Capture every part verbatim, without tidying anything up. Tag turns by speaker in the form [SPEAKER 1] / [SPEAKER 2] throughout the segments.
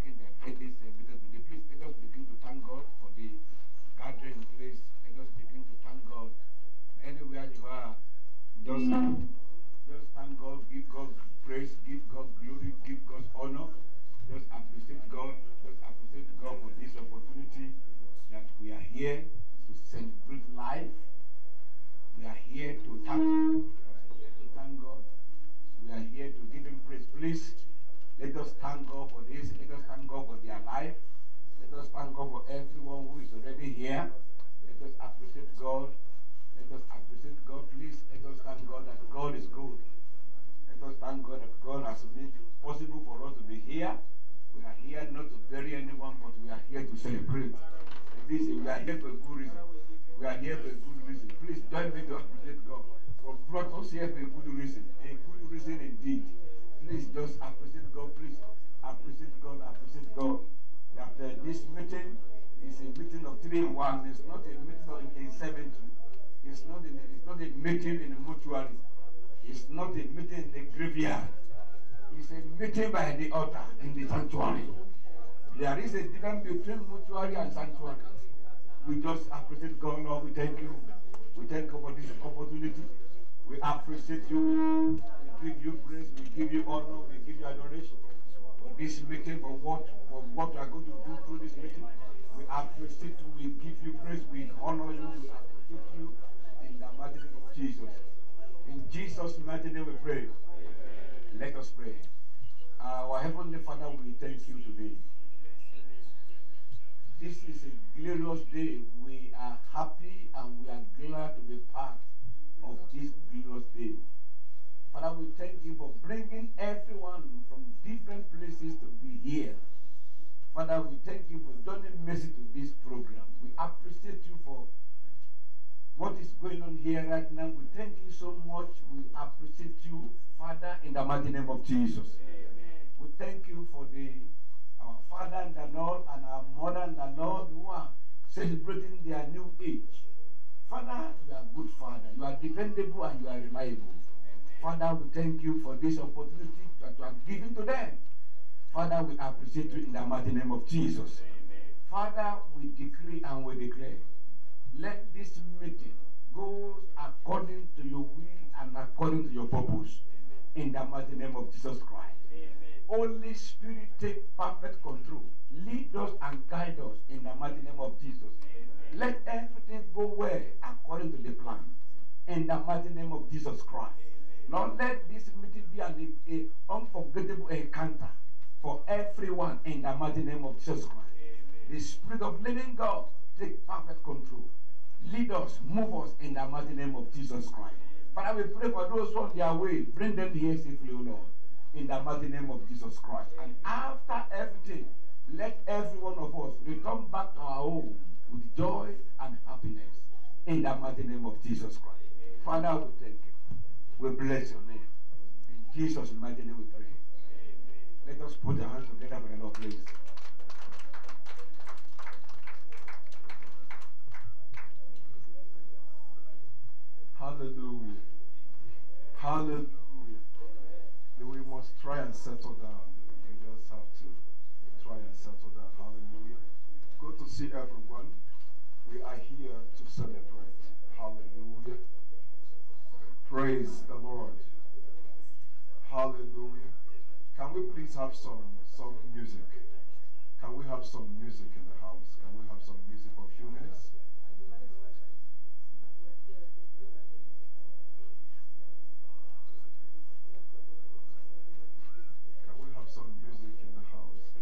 [SPEAKER 1] making the birthday celebration today. Please let us begin to thank God for the gathering place. Let us begin to thank God. Anywhere you are, just, just thank God, give God praise, give God glory, give God honor. Just appreciate God. Just appreciate God for this opportunity that we are here to celebrate life. We are here to thank, we are here to thank God. We are here to give Him praise. Please, let us thank God for this. Let us thank God for their life. Let us thank God for everyone who is already here. Let us appreciate God. Let us appreciate God. Please, let us thank God that God is good. Let us thank God that God has made it possible for us to be here. We are here not to bury anyone, but we are here to celebrate. Listen, we are here for a good reason. We are here for a good reason. Please join me to appreciate God. For brought us here for a good reason. A good reason indeed. Please just appreciate God. Please appreciate God. Appreciate God. That uh, this meeting is a meeting of three in one. It's not a meeting of a cemetery. It's not a, it's not a meeting in a mortuary. It's not a meeting in the graveyard. It's a meeting by the altar in the sanctuary. There is a difference between mortuary and sanctuary. We just appreciate God, Lord. We thank you. We thank you for this opportunity. We appreciate you. We give you praise. We give you honor. We give you adoration for this meeting, for what for what we are going to do through this meeting. We appreciate you. We give you praise. We honor you. We appreciate you in the mighty name of Jesus. In Jesus' mighty name we pray. Let us pray. Our Heavenly Father, we thank you today. This is a glorious day. We are happy and we are glad to be part of this glorious day. Father, we thank you for bringing everyone from different places to be here. Father, we thank you for doing mercy to this program. We appreciate you for what is going on here right now. We thank you so much. We appreciate you, Father, in the mighty name of Jesus. Amen. We thank you for the our Father and the Lord and our Mother and the Lord who are celebrating their new age. Father, you are good Father. You are dependable and you are reliable. Amen. Father, we thank you for this opportunity that you are giving to them. Father, we appreciate you in the mighty name of Jesus. Amen. Father, we decree and we declare, let this meeting go according to your will and according to your purpose. Amen. In the mighty name of Jesus Christ. Amen. Holy Spirit, take perfect control. Lead us and guide us in the mighty name of Jesus. Amen. Let everything go well according to the plan. In the mighty name of Jesus Christ. Amen. Lord, let this meeting be an a unforgettable encounter for everyone in the mighty name of Jesus Christ. Amen. The Spirit of living God, take perfect control. Lead us, move us in the mighty name of Jesus Christ. Father, we pray for those on their way. Bring them here safely, O Lord, in the mighty name of Jesus Christ. And after everything, let every one of us return back to our home with joy and happiness in the mighty name of Jesus Christ. Father, we thank you. We bless your name. In Jesus' mighty name we pray. Let us put our hands together for the Lord, please.
[SPEAKER 2] Hallelujah. Hallelujah. We must try and settle down. You just have to try and settle down. Hallelujah. Good to see everyone. We are here to celebrate. Hallelujah. Praise the Lord. Hallelujah. Can we please have some, some music? Can we have some music in the house? Can we have some music for a few minutes? Can we have some music in the house? Yeah.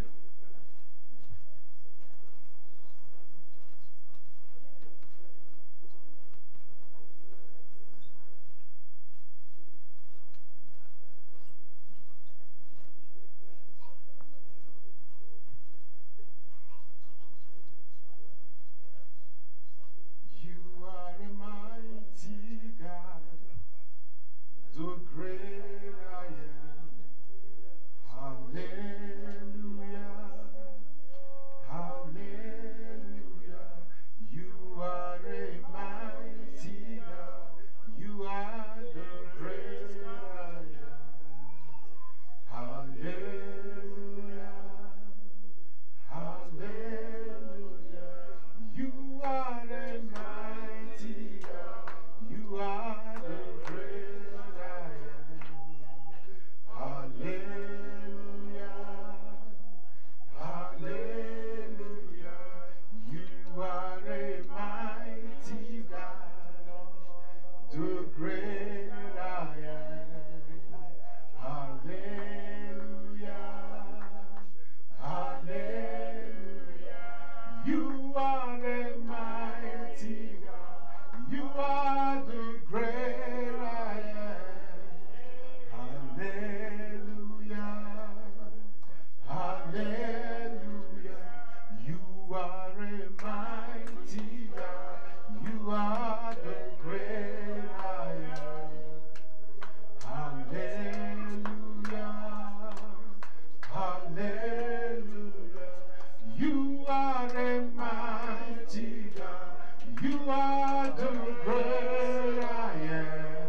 [SPEAKER 2] the great I am.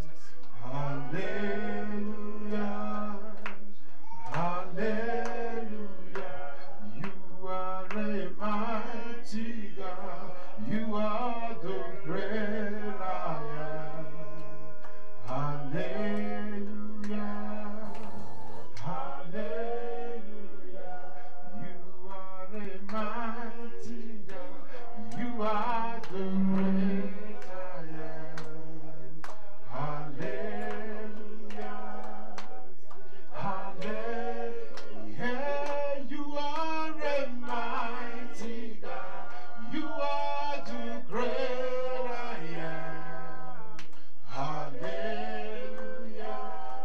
[SPEAKER 2] Hallelujah. Hallelujah. You are a mighty God. You are the great I am. Hallelujah. Hallelujah. You are a mighty God. You are the great I am. Hallelujah. Hallelujah. You are a mighty God. You are the great I am. Hallelujah.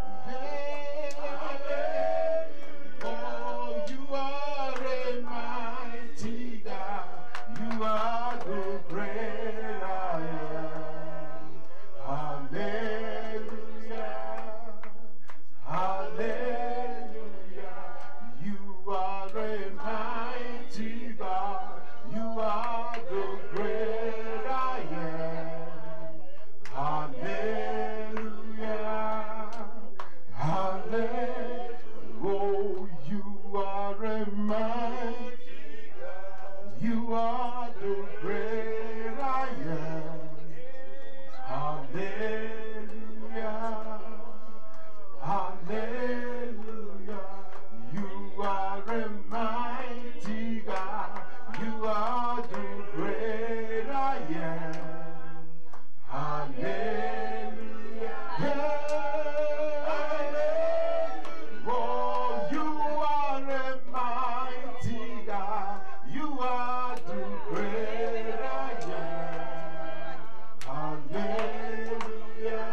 [SPEAKER 2] Oh, you are a mighty God. You are the great I am. Hallelujah. Hallelujah. You are a mighty God. You are the great I am. Hallelujah. Hallelujah. Oh, you are a mighty God. You are the great I am. Hallelujah. Hallelujah. You are a mighty God. You are the great I am. Hallelujah. Yeah. Oh, you are a mighty God. You are the great I am. Hallelujah.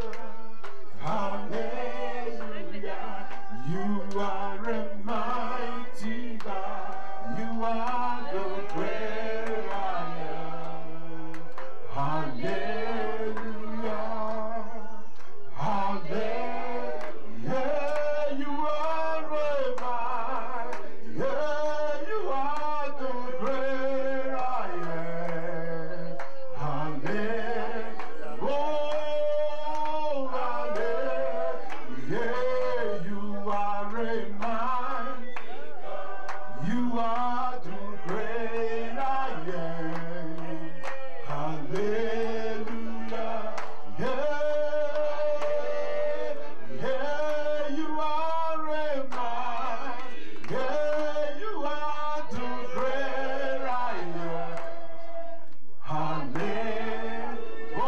[SPEAKER 2] Hallelujah. You are a mighty God. You are the great I am. Hallelujah. Hallelujah. You are a mighty. Yeah, you are the great I am. Hallelujah. Oh, yeah, you are a mighty God. You are the great I am. Hallelujah. Yeah, yeah, you are a mighty. Yeah, you are the great I am. Hallelujah. Oh,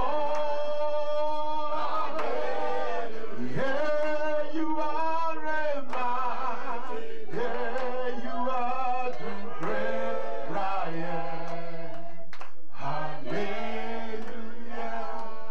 [SPEAKER 2] yeah, you are a mighty. Yeah, you are the great I am. Hallelujah.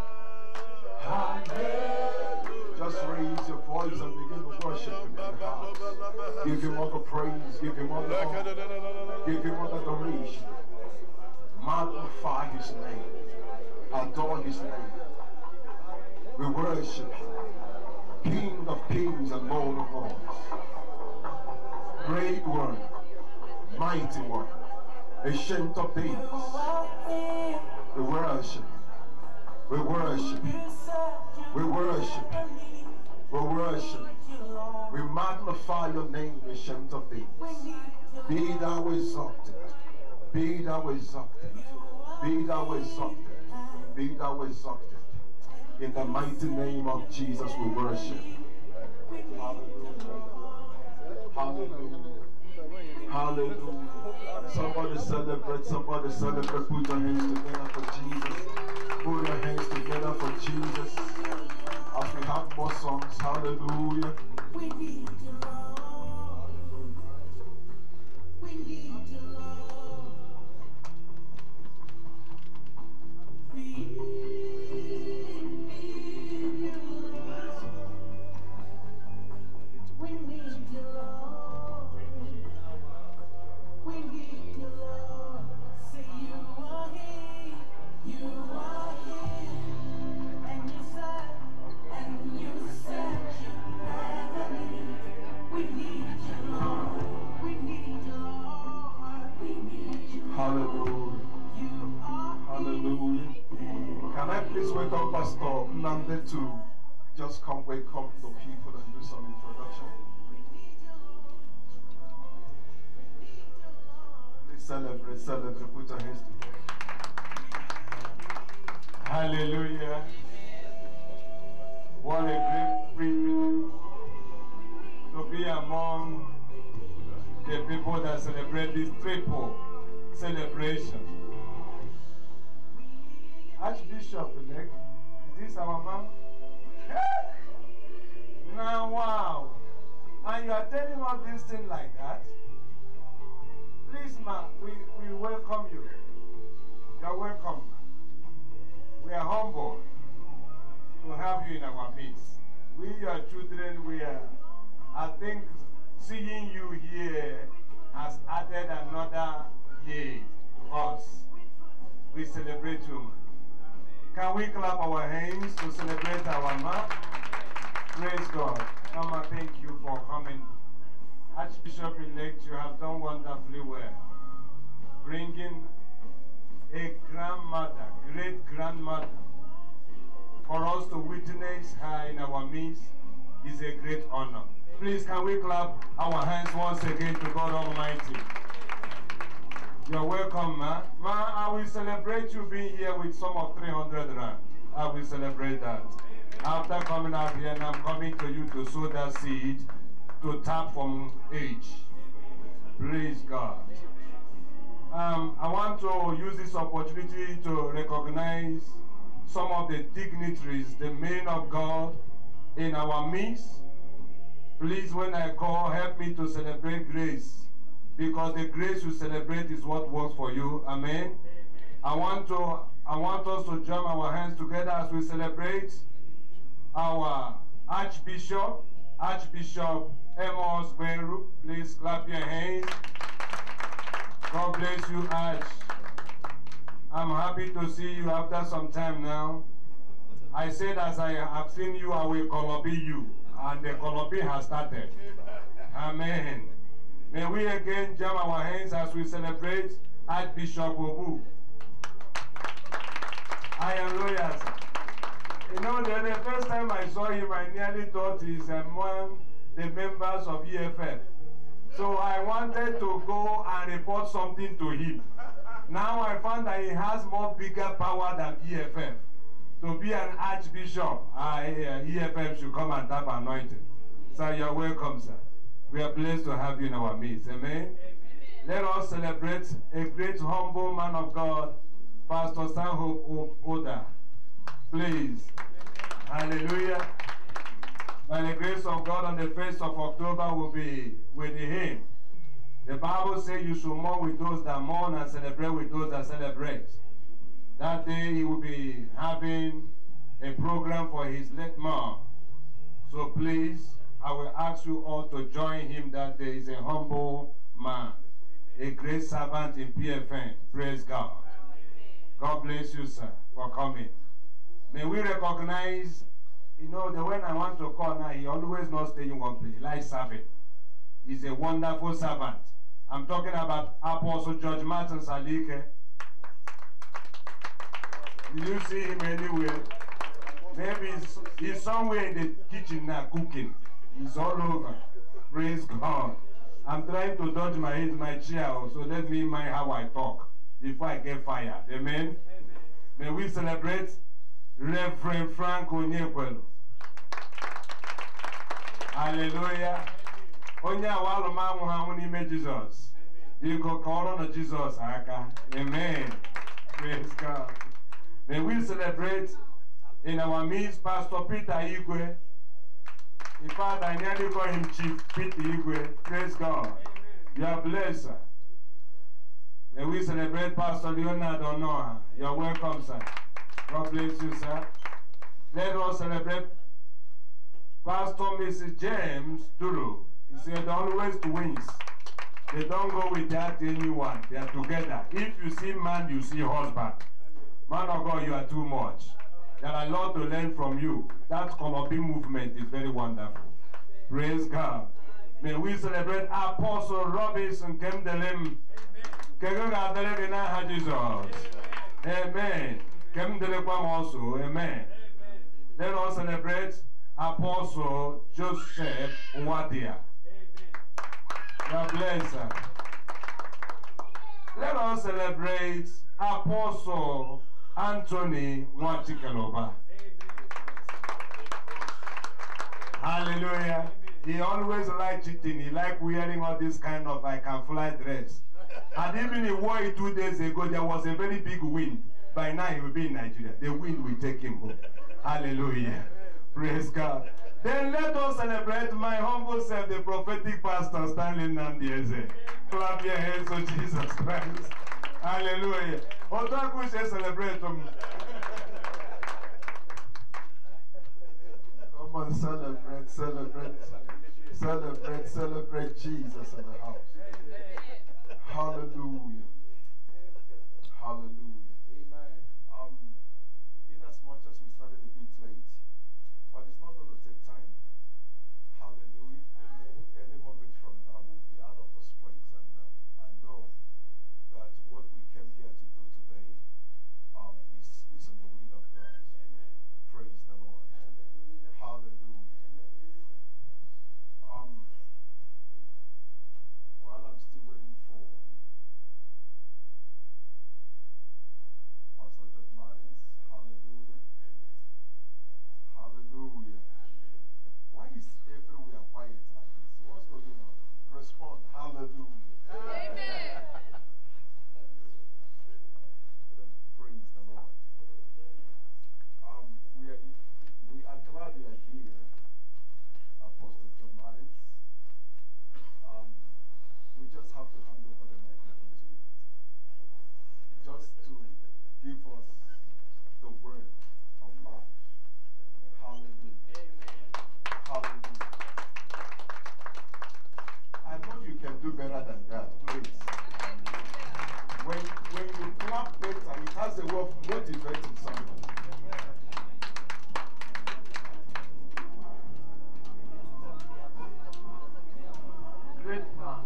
[SPEAKER 2] Hallelujah. Just raise your voice and begin to worship Him in the house. Give Him all the praise. Give Him all the honor. Give Him all the adoration. Magnify His name. Adore His name. We worship Him. King of kings and Lord of lords. Great one. Mighty one. Ancient of days. We worship Him. We worship Him. We worship Him. We worship Him. We magnify your name, Ancient of days. Be thou exalted. Be thou exalted. Be thou exalted. Be thou exalted. In the mighty name of Jesus we worship. Hallelujah. Hallelujah. Hallelujah. Somebody celebrate. Somebody celebrate. Put your hands together for Jesus. Put your hands together for Jesus. As we have more songs. Hallelujah.
[SPEAKER 3] We need you, Lord. We need you, Lord. We need you, Lord. We need you, Lord. We need you, Lord. Say you are here. You are here. And you said, and you said you never leave.
[SPEAKER 2] wanted to just come welcome the people and do some introduction. Please celebrate, celebrate, put your hands together. Hallelujah. What a great privilege to be among the people that celebrate this triple celebration. Archbishop-elect, is this our man? Now, wow. And you are telling us this thing like that? Please, ma, we, we welcome you. You are welcome. We are humbled to have you in our midst. We, your children, we are, I think, seeing you here has added another year to us. We celebrate you, man. Can we clap our hands to celebrate our man? Praise God. Mama, thank you for coming. Archbishop-elect, you have done wonderfully well. Bringing a grandmother, great-grandmother, for us to witness her in our midst is a great honor. Please, can we clap our hands once again to God Almighty? You're welcome, ma. Ma, I will celebrate you being here with some of three hundred rand. I will celebrate that. After coming out here, and I'm coming to you to sow that seed to tap from age. Praise God. Um, I want to use this opportunity to recognize some of the dignitaries, the men of God in our midst. Please, when I call, help me to celebrate grace, because the grace you celebrate is what works for you. Amen. I want to, I want us to join our hands together as we celebrate our Archbishop, Archbishop Amos Beru. Please clap your hands. God bless you, Arch. I'm happy to see you after some time now. I said as I have seen you, I will colobi you. And the colobi has started. Amen. May we again jam our hands as we celebrate Archbishop Obu. I am loyal. You know, the, the first time I saw him, I nearly thought he's among the members of E F F. So I wanted to go and report something to him. Now I found that he has more bigger power than E F F. To be an archbishop, I, uh, E F F should come and tap anointing. So you're welcome, sir. We are blessed to have you in our midst. Amen? Amen. Let us celebrate a great humble man of God, Pastor Stanhope Oda. Please. Hallelujah. By the grace of God, on the first of October will be with him. The Bible says you should mourn with those that mourn and celebrate with those that celebrate. That day he will be having a program for his late mom. So please, I will ask you all to join him that day. He's a humble man, a great servant in P F N. Praise God. God bless you, sir, for coming. May we recognize, you know, the when I want to call now, he always not staying in one place. He likes serving. He's a wonderful servant. I'm talking about Apostle George Martin Salike. Did you see him anywhere? Maybe he's, he's somewhere in the kitchen now cooking. He's all over. Praise God. I'm trying to dodge my head, my chair, so let me mind how I talk before I get fired. Amen? Amen. May we celebrate Reverend Frank Onyekwelu. Hallelujah. Onye awalo mamu hamu n'ime Jesus. Iko koro no Jesus aka. Amen. Praise God. May we celebrate in our midst Pastor Peter Igwe. In fact, I nearly call him Chief Peter Igwe. Praise God. You are blessed, sir. May we celebrate Pastor Leonard Onoha. You are welcome, sir. God bless you, sir. Let us celebrate Pastor Missus James Duru. He said always twins. They don't go without anyone. They are together. If you see man, you see husband. Man of God, you are too much. There are a lot to learn from you. That Kolobi movement is very wonderful. Praise God. May we celebrate Apostle Robinson Kemdelem. Jesus. Amen. Kemdelekwam also. Amen.
[SPEAKER 4] Let us celebrate Apostle Joseph Wadia. God bless her. Let us celebrate Apostle Anthony Wachikeloba. Hallelujah. He always liked cheating. He liked wearing all this kind of I can fly dress. And even he wore it two days ago, there was a very big wind. By now he will be in Nigeria. The wind will take him home. Hallelujah. Praise God. Then let us celebrate my humble self, the prophetic pastor Stanley Nnamdi. Clap your hands to Jesus Christ. Hallelujah. Otaku should celebrate him.
[SPEAKER 2] Come on, celebrate, celebrate, celebrate, celebrate Jesus in the house. Hallelujah. Hallelujah. Amen. Um, in as much as we started a bit late, but it's not going to take time. Hallelujah. Amen. Any moment from now, we'll be out of this place. And um, I know that what we came here to do today um, is, is in the will of God. Amen. Praise the Lord. Hallelujah. Hallelujah. Um, while I'm still waiting for Pastor George Martins, hallelujah. Amen. Hallelujah. Amen. Why is everywhere quiet like this? What's going on? Respond. Hallelujah. Amen. Praise the Lord. Um, we are we are glad you are here, Apostle John Martins. Um, we just have to hand over the microphone to you, just to give us the word of life. Hallelujah. Amen. Hallelujah. I know you can do better than that, please. When, when you clap better, it has a way of motivating somebody. Great man.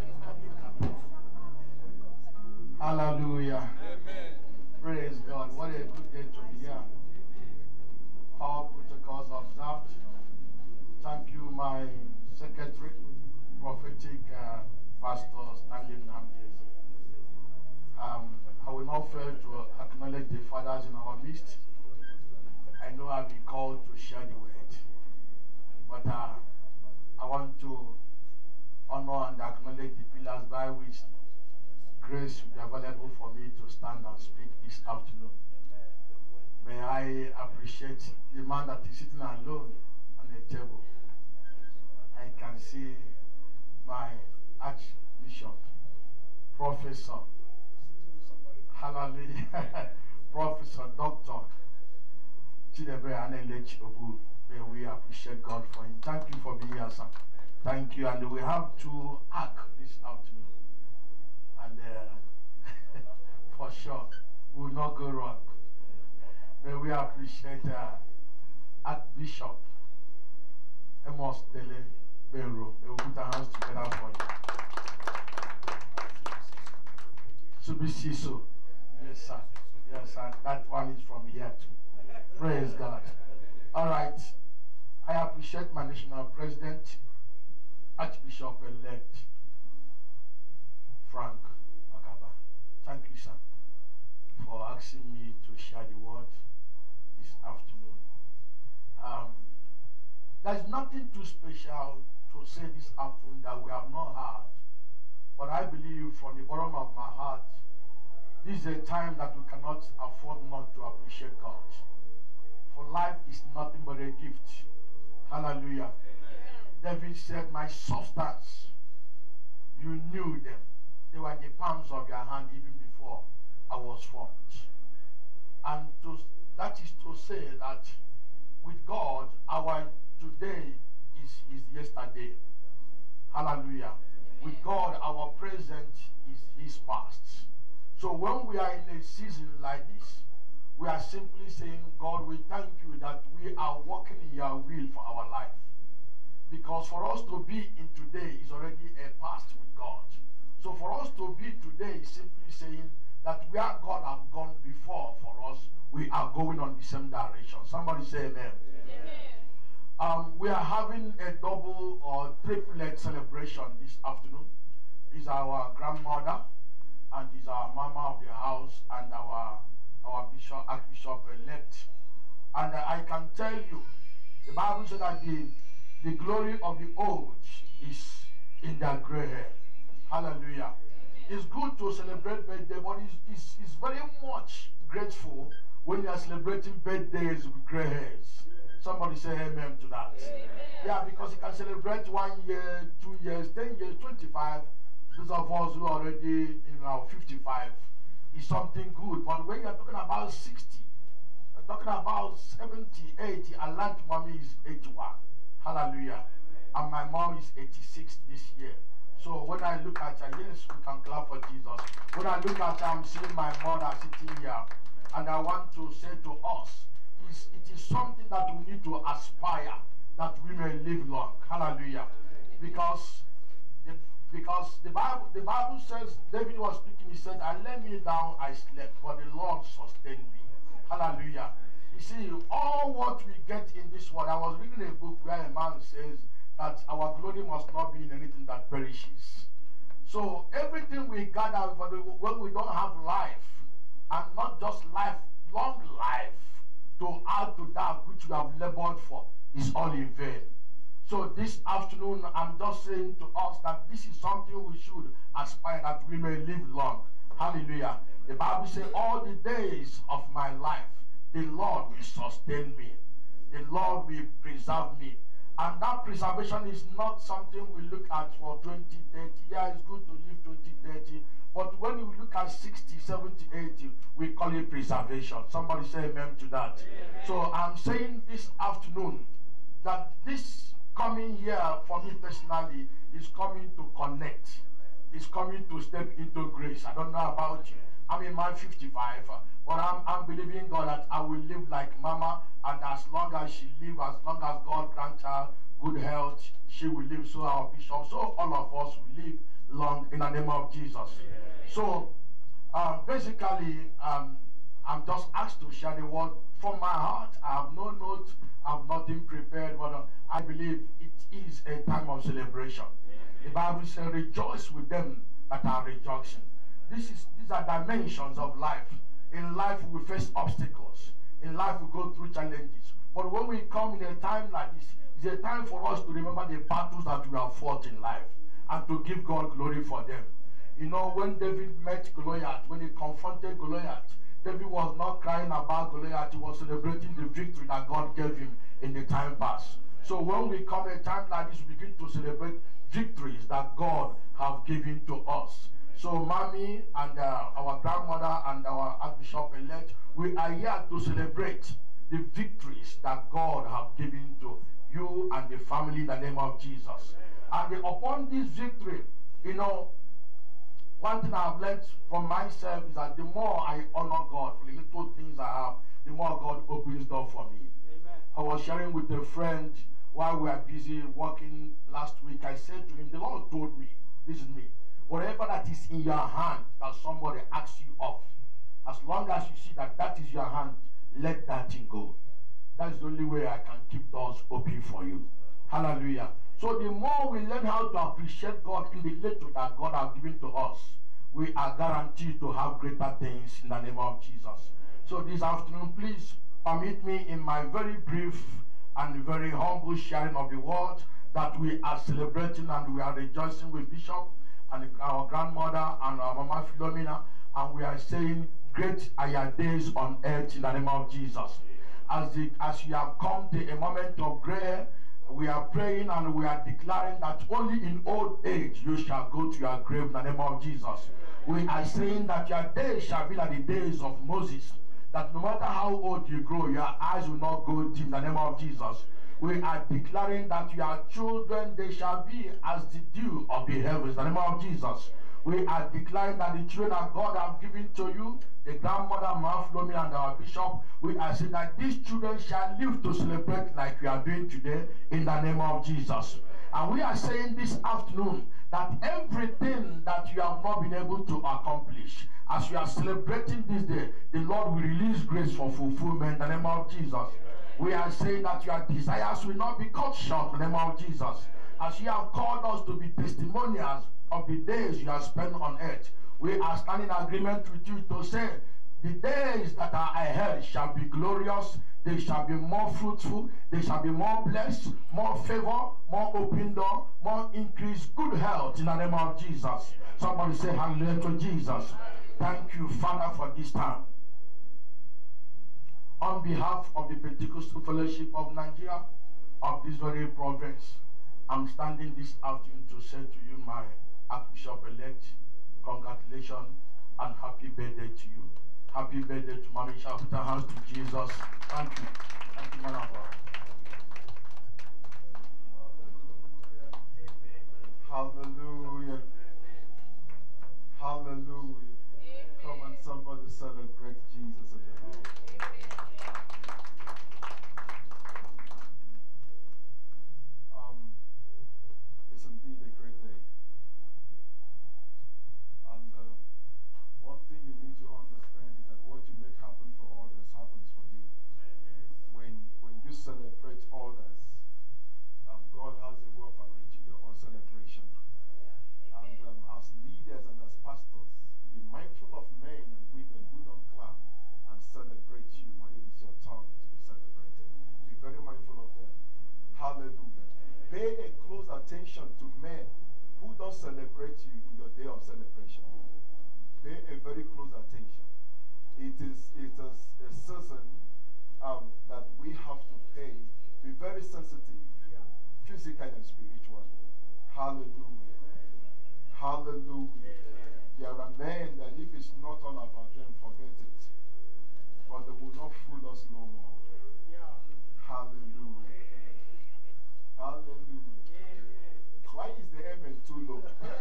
[SPEAKER 2] Hallelujah. Amen. Praise God. What a good day to be here. All protocols observed. Thank you, my secretary, prophetic uh, Pastor Stanley Nnamdi. Um, I will not fail to acknowledge the fathers in our midst. I know I've been called to share the word, but uh, I want to honor and acknowledge the pillars by which grace will be available for me to stand and speak this afternoon. May I appreciate the man that is sitting alone on a table. I can see my Archbishop, Professor, hallelujah, Professor Doctor Chidebre Anelech Obu. May we appreciate God for him. Thank you for being here, sir. Thank you. And we have to act this afternoon. And uh, for sure, we will not go wrong. May we appreciate uh, Archbishop Amos Dele Bero. May we put our hands together for you. Subisiso. Yes, sir. Yes, sir. That one is from here too. Praise God. All right. I appreciate my national president, Archbishop-elect Frank Agaba. Thank you, sir, for asking me to share the word this afternoon. Um, there's nothing too special to say this afternoon that we have not heard, but I believe from the bottom of my heart, this is a time that we cannot afford not to appreciate God. For life is nothing but a gift. Hallelujah. Amen. David said, my substance, you knew them. They were in the palms of your hand even before I was formed. And to, that is to say that with God, our today is his yesterday. Hallelujah. With God, our present is his past. So when we are in a season like this, we are simply saying, God, we thank you that we are walking in your will for our life. Because for us to be in today is already a past with God. So for us to be today is simply saying that where God has gone before for us, we are going on the same direction. Somebody say amen. Amen.
[SPEAKER 5] Um, we are having a double or triplet celebration this afternoon. Is our grandmother, and is our mama of the house, and our our bishop, archbishop elect. And uh, I can tell you, the Bible said that the the glory of the old is in their gray hair. Hallelujah. It's good to celebrate birthday, but it's, it's, it's very much grateful when you are celebrating birthdays with gray hairs. Somebody say amen to that. Amen. Yeah, because you can celebrate one year, two years, ten years, twenty-five. Those of us who are already in our fifty-five is something good. But when you're talking about sixty, you're talking about seventy, eighty, and Aunt Mommy is eighty-one. Hallelujah. And my mom is eighty-six this year. So when I look at her, yes, we can clap for Jesus. When I look at her, I'm seeing my mother sitting here. And I want to say to us, is it is something that we need to aspire that we may live long. Hallelujah. Because the, because the Bible the Bible says, David was speaking, he said, I lay me down, I slept, but the Lord sustained me. Hallelujah. You see, all what we get in this world, I was reading a book where a man says that our glory must not be in anything that perishes. So everything we gather for the, when we don't have life, and not just life, long life, to add to that which we have labored for, is all in vain. So this afternoon, I'm just saying to us that this is something we should aspire that we may live long. Hallelujah. The Bible says, all the days of my life, the Lord will sustain me. The Lord will preserve me. And that preservation is not something we look at for twenty, thirty. Yeah, it's good to live twenty, thirty. But when we look at sixty, seventy, eighty, we call it preservation. Somebody say amen to that. Amen. So I'm saying this afternoon that this coming here for me personally is coming to connect. It's coming to step into grace. I don't know about you. I'm in my fifty-five, but I'm, I'm believing God that I will live like Mama, and as long as she lives, as long as God grants her good health, she will live. So our bishop, so all of us will live long in the name of Jesus. Yeah. So um, basically, um, I'm just asked to share the word from my heart. I have no notes, I have nothing prepared, but uh, I believe it is a time of celebration. Yeah. The Bible says, rejoice with them that are rejoicing. This is, these are dimensions of life. In life, we face obstacles. In life, we go through challenges. But when we come in a time like this, it's a time for us to remember the battles that we have fought in life and to give God glory for them. You know, when David met Goliath, when he confronted Goliath, David was not crying about Goliath. He was celebrating the victory that God gave him in the time past. So when we come a time like this, we begin to celebrate victories that God has given to us. So Mommy and uh, our grandmother and our Archbishop-elect, we are here to celebrate the victories that God has given to you and the family in the name of Jesus. And upon this victory, you know, one thing I've learned from myself is that the more I honor God for the little things I have, the more God opens doors for me. Amen. I was sharing with a friend while we were busy working last week. I said to him, the Lord told me, this is me, whatever that is in your hand that somebody asks you of, as long as you see that that is your hand, let that thing go. That's the only way I can keep doors open for you. Hallelujah. So the more we learn how to appreciate God in the little that God has given to us, we are guaranteed to have greater things in the name of Jesus. So this afternoon, please permit me in my very brief and very humble sharing of the word that we are celebrating and we are rejoicing with Bishop and our grandmother and our Mama Philomena, and we are saying, great are your days on earth in the name of Jesus. As, the, as you have come to a moment of prayer, we are praying and we are declaring that only in old age you shall go to your grave in the name of Jesus. We are saying that your days shall be like the days of Moses, that no matter how old you grow, your eyes will not go dim in the name of Jesus. We are declaring that your children, they shall be as the dew of the heavens in the name of Jesus. We are declaring that the children that God has given to you, the grandmother, Mama Philomena, and our bishop, we are saying that these children shall live to celebrate like we are doing today in the name of Jesus. And we are saying this afternoon that everything that you have not been able to accomplish, as you are celebrating this day, the Lord will release grace for fulfillment in the name of Jesus. We are saying that your desires will not be cut short in the name of Jesus. As you have called us to be testimonials of the days you have spent on earth, we are standing in agreement with you to say, the days that are ahead shall be glorious, they shall be more fruitful, they shall be more blessed, more favor, more open door, more increased good health in the name of Jesus. Somebody say hallelujah to Jesus. Thank you, Father, for this time. On behalf of the Pentecostal Fellowship of Nigeria, of this very province, I'm standing this afternoon to say to you, my Archbishop-elect, congratulations and happy birthday to you. Happy birthday to Mommy. Shall put our hands to Jesus. Thank you. Thank you, man of God.
[SPEAKER 2] Hallelujah. Hallelujah. Come on, somebody celebrate Jesus in the house. Um, it's indeed a great day. And uh, one thing you need to understand is that what you make happen for others happens for you. When when you celebrate others, um, God has a way of arranging your own celebration. And um, as leaders and as pastors, be mindful of men and women who don't clap and celebrate you when it is your turn to be celebrated. Be very mindful of them. Hallelujah. Pay a close attention to men who don't celebrate you in your day of celebration. Pay a very close attention. It is it is a season um, that we have to pay. Be very sensitive, physically and spiritually. Hallelujah. Hallelujah. There are men that if it's not all about them, forget it. But they will not fool us no more. Hallelujah. Hallelujah. Why is the amen too low?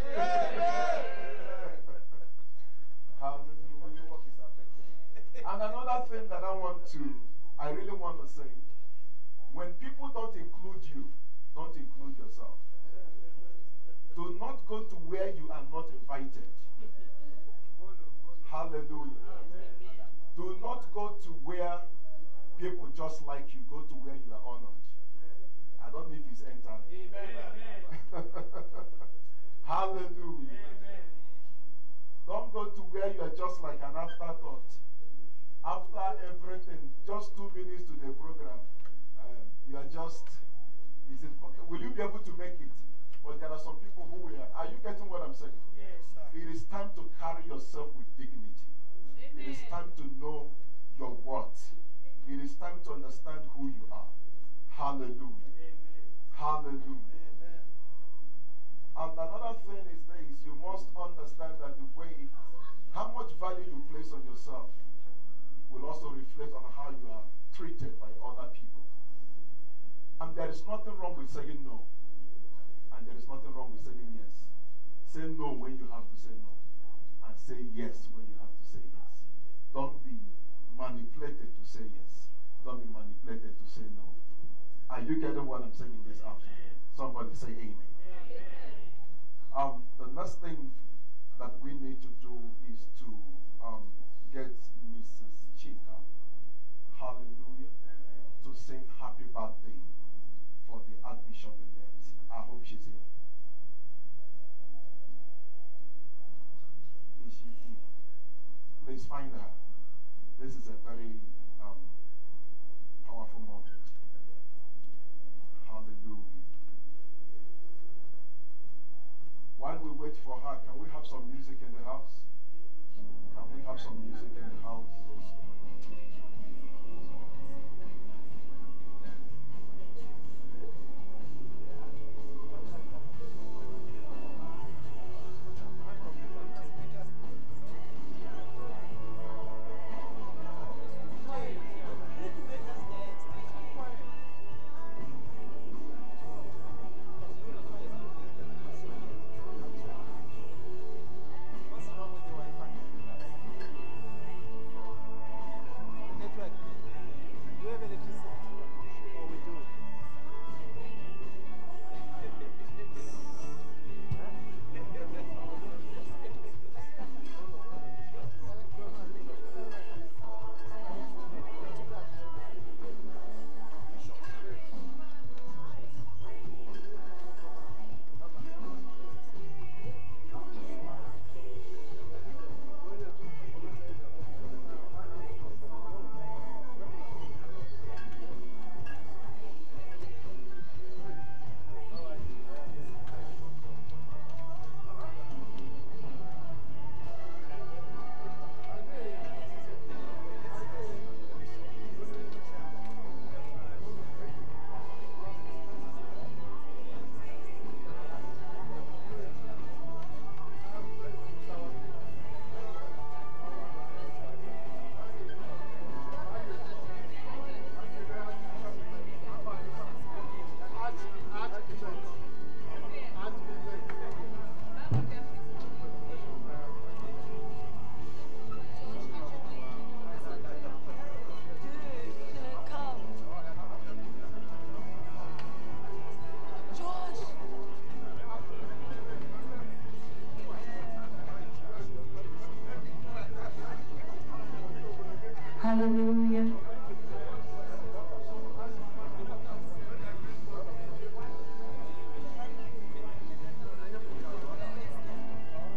[SPEAKER 2] Hallelujah. And another thing that I want to, I really want to say, when people don't include you, don't include yourself. Do not go to where you are not invited. Hallelujah. Do not go to where people just like you. Go to where you are honored. I don't know if he's entering. Hallelujah. Don't go to where you are just like an afterthought. After everything, just two minutes to the program, uh, you are just, he said, okay, will you be able to make it? But there are some people who will. Are you getting what I'm saying? Yes, sir. It is time to carry yourself with dignity. Amen. It is time to know your worth. It is time to understand who you are. Hallelujah. Amen. Hallelujah. Amen. And another thing is this, you must understand that the way, how much value you place on yourself will also reflect on how you are treated by other people. And there is nothing wrong with saying no. And there is nothing wrong with saying yes. Say no when you have to say no. And say yes when you have to say yes. Don't be manipulated to say yes. Don't be manipulated to say no. Are you getting what I'm saying this afternoon? Somebody say amen. Um, the next thing that we need to do is to um, get Missus Chika, hallelujah, to sing happy birthday for the Archbishop-elect. I hope she's here. Is she here? Please find her. This is a very um, powerful moment. Hallelujah. While we wait for her, can we have some music in the house? Can we have some music in the house?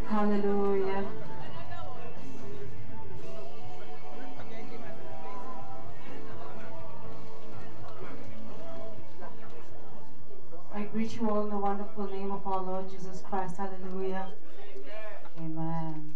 [SPEAKER 6] Hallelujah. I greet you all in the wonderful name of our Lord Jesus Christ. Hallelujah. Amen.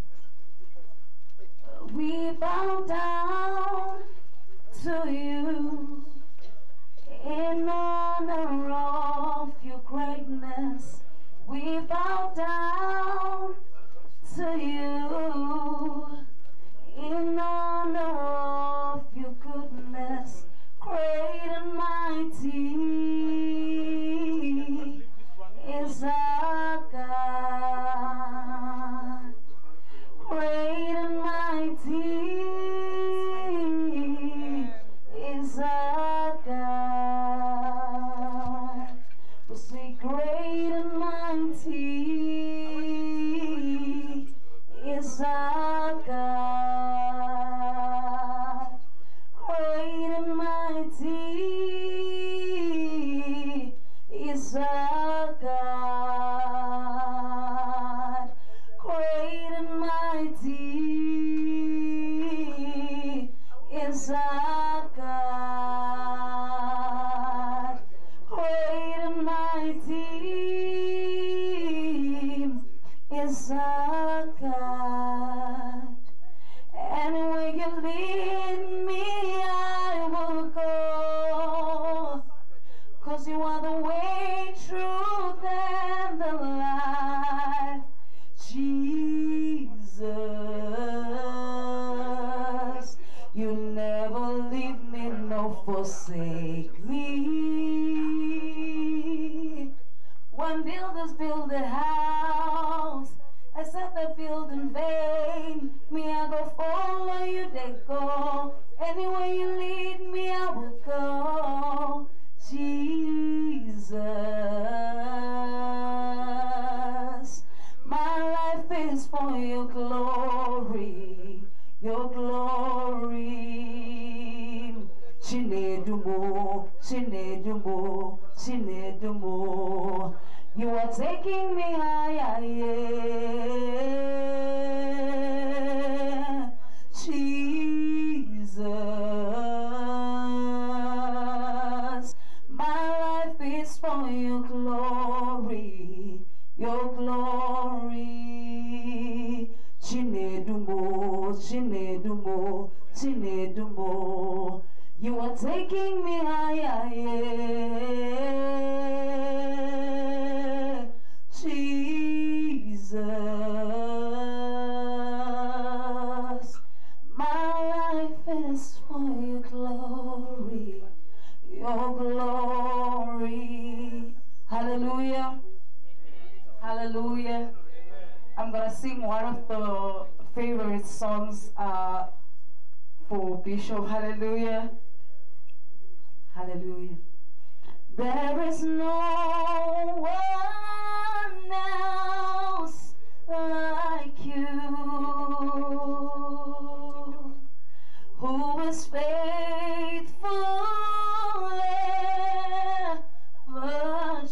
[SPEAKER 6] We bow down to you in honor of your greatness. We bow down to you in honor of your goodness. Great and mighty is our God. Great and mighty is our God. We say great and mighty is our God. Great and mighty is our God. Great and mighty is our God. Great and mighty is our God. And where you lead me, I will go. 'Cause you are the way, truth, and the life. Jesus, you never leave me nor forsake me. When builders build a house, except they build in vain. Me, I go follow you, they go. Anywhere you lead me, I will go. Jesus, my life is for your glory, your glory. Chinedumo, Chinedumo, Chinedumo. You are taking me higher, yeah. Jesus, my life is for your glory, your glory. Chinedumo, Chinedumo, Chinedumo. You are taking me higher, yeah. Jesus, my life is for your glory, your glory. Hallelujah. Hallelujah. I'm gonna sing one of the favorite songs uh, for Bishop. Hallelujah. Hallelujah. There is no one else like you, who is faithful, ever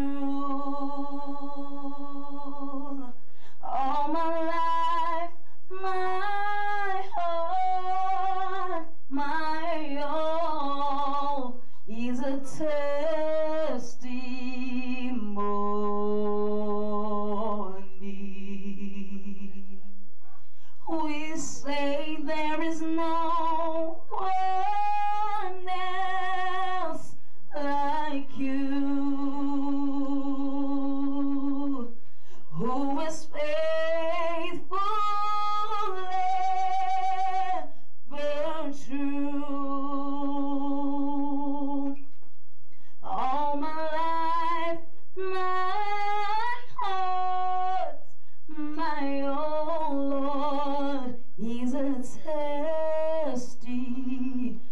[SPEAKER 6] true. All my life, my heart, my all is a testimony. We say there is no one else like you, who is faithful, ever true. All my life, my heart, my oh Lord, is a testimony.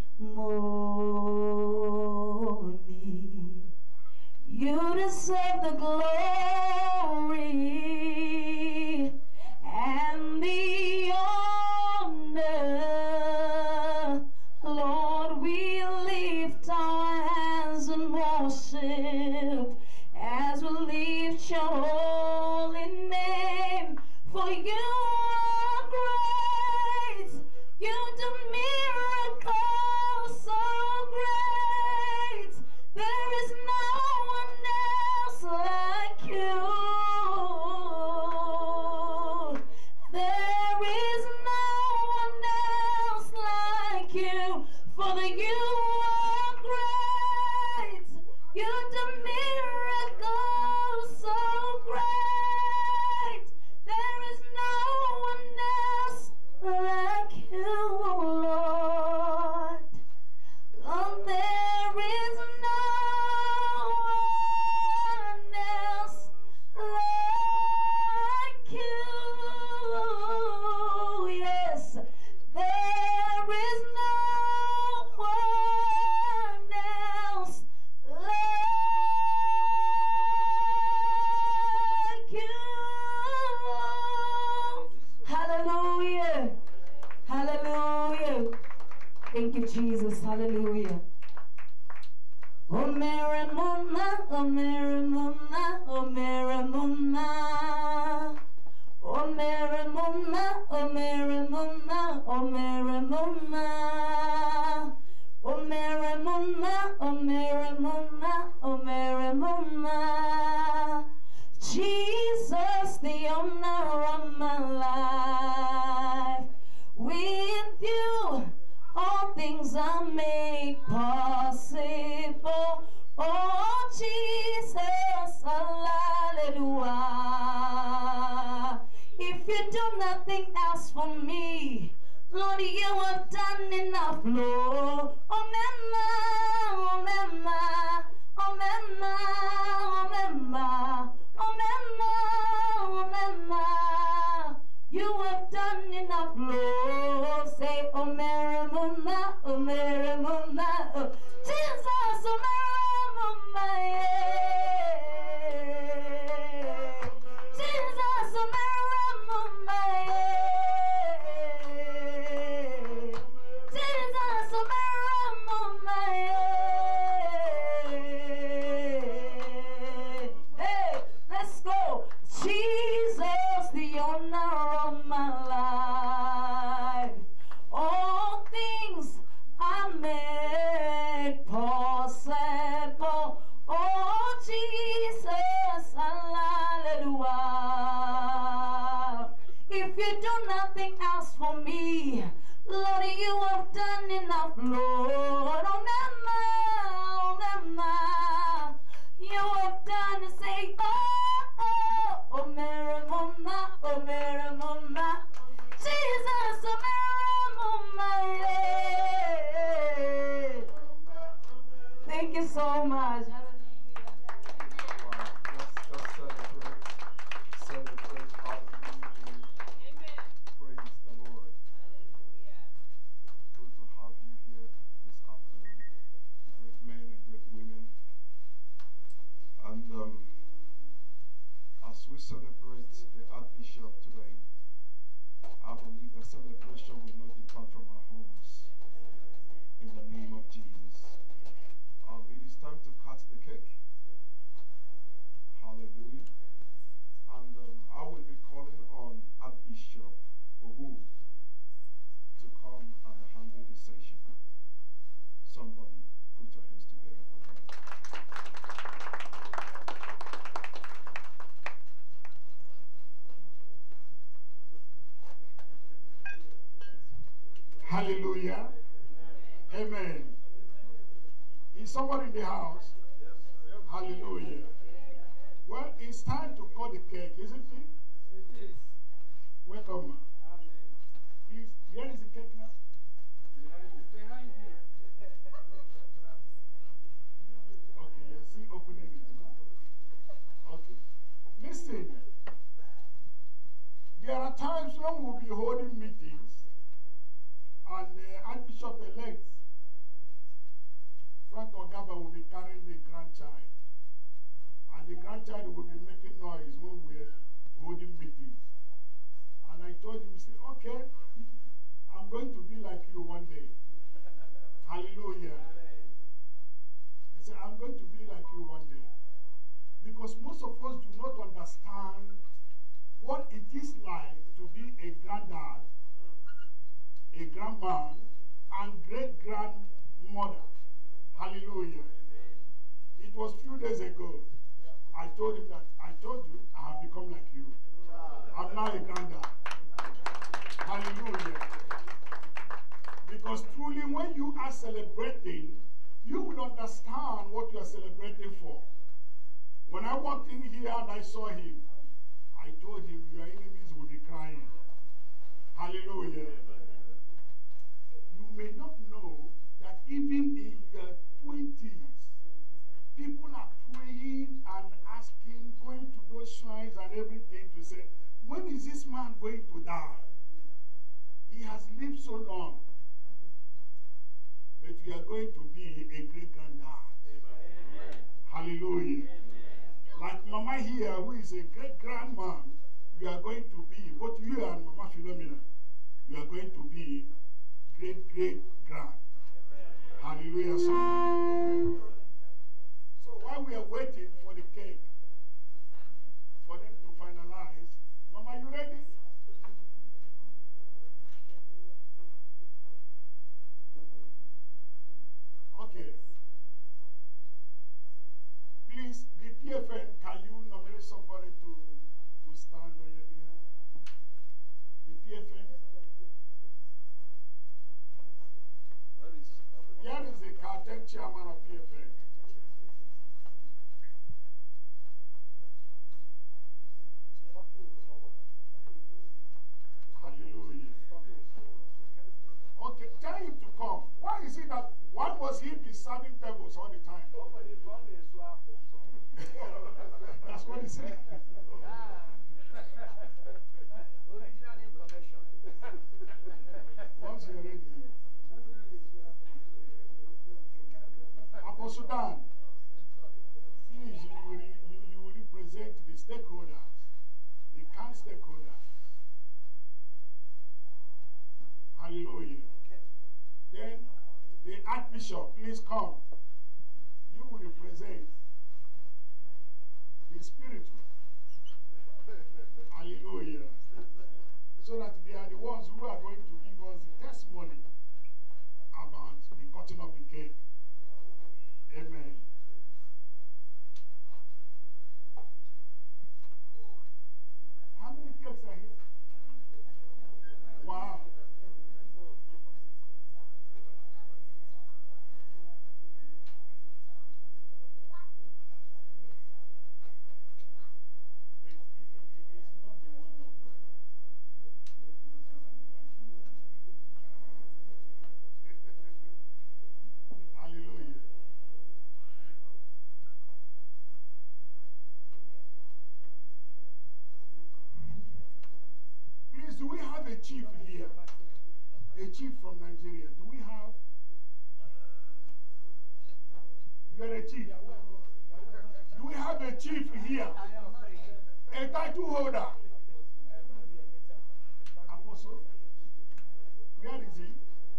[SPEAKER 6] You deserve the glory and For you are great. You do miracles so great. There is no one else like you. There is no one else like you. For the you are great. You do miracles so great. There is no one else like you, oh Lord. Lord, there is no one else like you. Yes, there is no one else like you. Hallelujah. Hallelujah. Thank you, Jesus. Hallelujah. Oh, Mary Mona, oh, Mary Mona, oh, Mary Mona. Oh, Mary Mona, oh, Mary Mona, oh, Mary Mona. Oh, Mary Mona, oh, Mary Mona, oh, Mary Mona. Jesus, the owner of my life. With you, all things are made possible. Oh, Jesus, hallelujah. If you do nothing else for me, Lord, you have done enough, Lord. Oh, mama, oh, mama, oh, mama, oh, mama, oh, mama, oh, mama. You have done enough, Lord. Say, oh, Mary Mama, oh, Mary Mama, oh, Jesus, oh, Mary Mama, yeah. Jesus, oh, Mary Mama, yeah. Jesus, oh, Mary Mama, yeah. Hey, let's go. Jesus, the owner of my life. All things are made possible. Oh, Jesus, hallelujah. If you do nothing else for me, Lord, you have done enough, Lord. Oh, mama, oh, mama, you have done and say, oh, oh, oh, Mary Mama, oh, Mary Mama, Jesus, oh, Mary Mama, yeah. Thank you so much.
[SPEAKER 2] Wow. Let's, let's celebrate. Celebrate our community. Praise the Lord. Good to have you here this afternoon. Great men and great women. And um, as we celebrate the Archbishop today, I believe the celebration will not depart from our homes. In the name of Jesus. Um, it is time to cut the cake. Hallelujah. And um, I will be calling on Archbishop Ogu to come and handle this session. Somebody put your hands together for him.
[SPEAKER 5] Hallelujah. Amen. Is somebody in the house? Hallelujah. Well, it's time to cut the cake, isn't it?
[SPEAKER 1] It is.
[SPEAKER 5] Welcome. Please, where is the cake now?
[SPEAKER 1] Behind you. Behind you.
[SPEAKER 5] Okay, yes, see, opening it. Okay. Listen, there are times when we'll be holding meetings and the Archbishop-elect Frank Ogaba will be carrying the grandchild. And the grandchild will be making noise when we're holding meetings. And I told him, say, okay, I'm going to be like you one day. Hallelujah. I said, I'm going to be like you one day. Because most of us do not understand
[SPEAKER 7] what it is like to be a granddad, a grandma, and great-grandmother. Hallelujah. It was few days ago. I told him that, I told you, I have become like you. I'm now a granddad. Hallelujah. Because truly, when you are celebrating, you will understand what you are celebrating for. When I walked in here and I saw him, I told him, your enemies will be crying. Hallelujah. You may not know that even in your twenties, people are praying and asking, going to those shrines and everything to say, when is this man going to die? He has lived so long. But you are going to be a great granddad. Hallelujah. Like Mama here, who is a great grandma, you are going to be, both you and Mama Philomena, you are going to be great, great grand. Hallelujah. So, so while we are waiting for the cake, for them to finalize, Mama, you ready? Okay. Please, the P F N, can you nominate somebody to, to stand on your behalf? The P F N?
[SPEAKER 2] Where is
[SPEAKER 7] Here is the cartel chairman of P F N. Hallelujah. Okay, tell him to come. Why is it that, why must he be serving tables all the time? That's what he said.
[SPEAKER 3] Original information.
[SPEAKER 7] Once you're ready. Apostle Dan, please, you will, you, you will represent the stakeholders, the camp stakeholders. Hallelujah. Then the Archbishop, please come. You will represent the spiritual. Hallelujah. So that they are the ones who are going to give us the testimony about the cutting of the cake. Amen. How many cakes are here? Wow. Hallelujah. Please, do we have a chief here? A chief from Nigeria. Do we have? You are a chief. Do we have a chief here? A title holder. Apostle. Where is he?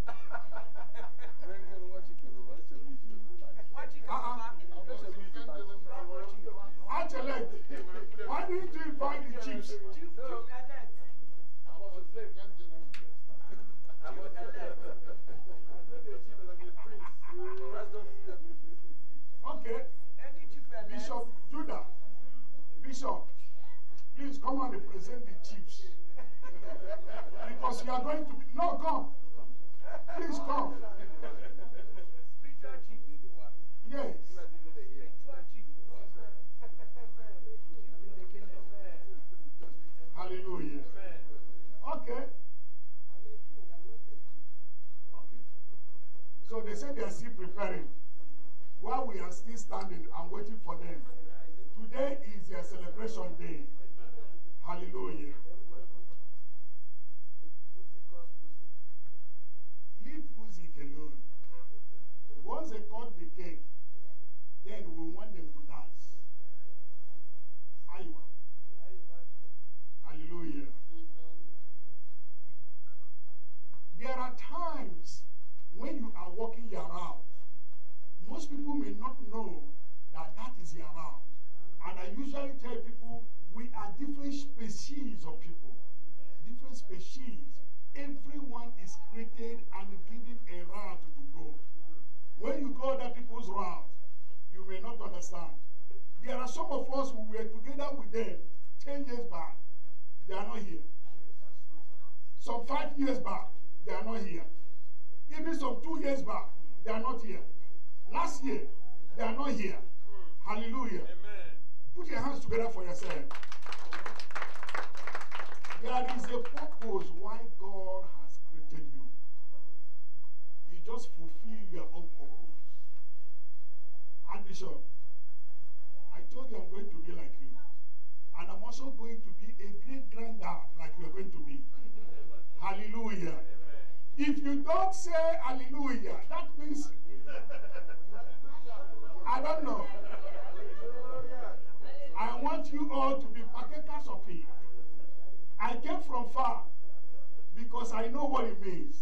[SPEAKER 7] Angelette, why didn't you invite the chiefs? Okay. Bishop Judah, Bishop, please come and represent the chiefs. Because you are going to be, no, come. Please come. Yes. Hallelujah. Okay. Okay. So they say they are still preparing. While we are still standing and waiting for them. Today is their celebration day. Hallelujah. Leave music alone. Once they cut the cake, then we want them to dance. Aywa. Hallelujah. There are times when you are walking your route. Most people may not know that that is your route. And I usually tell people, We are different species of people. Different species. Everyone is created and given a route to go. When you go other people's route, you may not understand. There are some of us who were together with them ten years back. They are not here. Some five years back, they are not here. Even some two years back, they are not here. Last year, they are not here. Hallelujah. Amen. Put your hands together for yourself. There is a purpose why God has created you. You just fulfill your own purpose. Archbishop, I told you I'm going to be like you. And I'm also going to be a great granddad like you're going to be. Hallelujah. Amen. If you don't say hallelujah, that means I don't know. I want you all to be partakers of it. I came from far because I know what it means.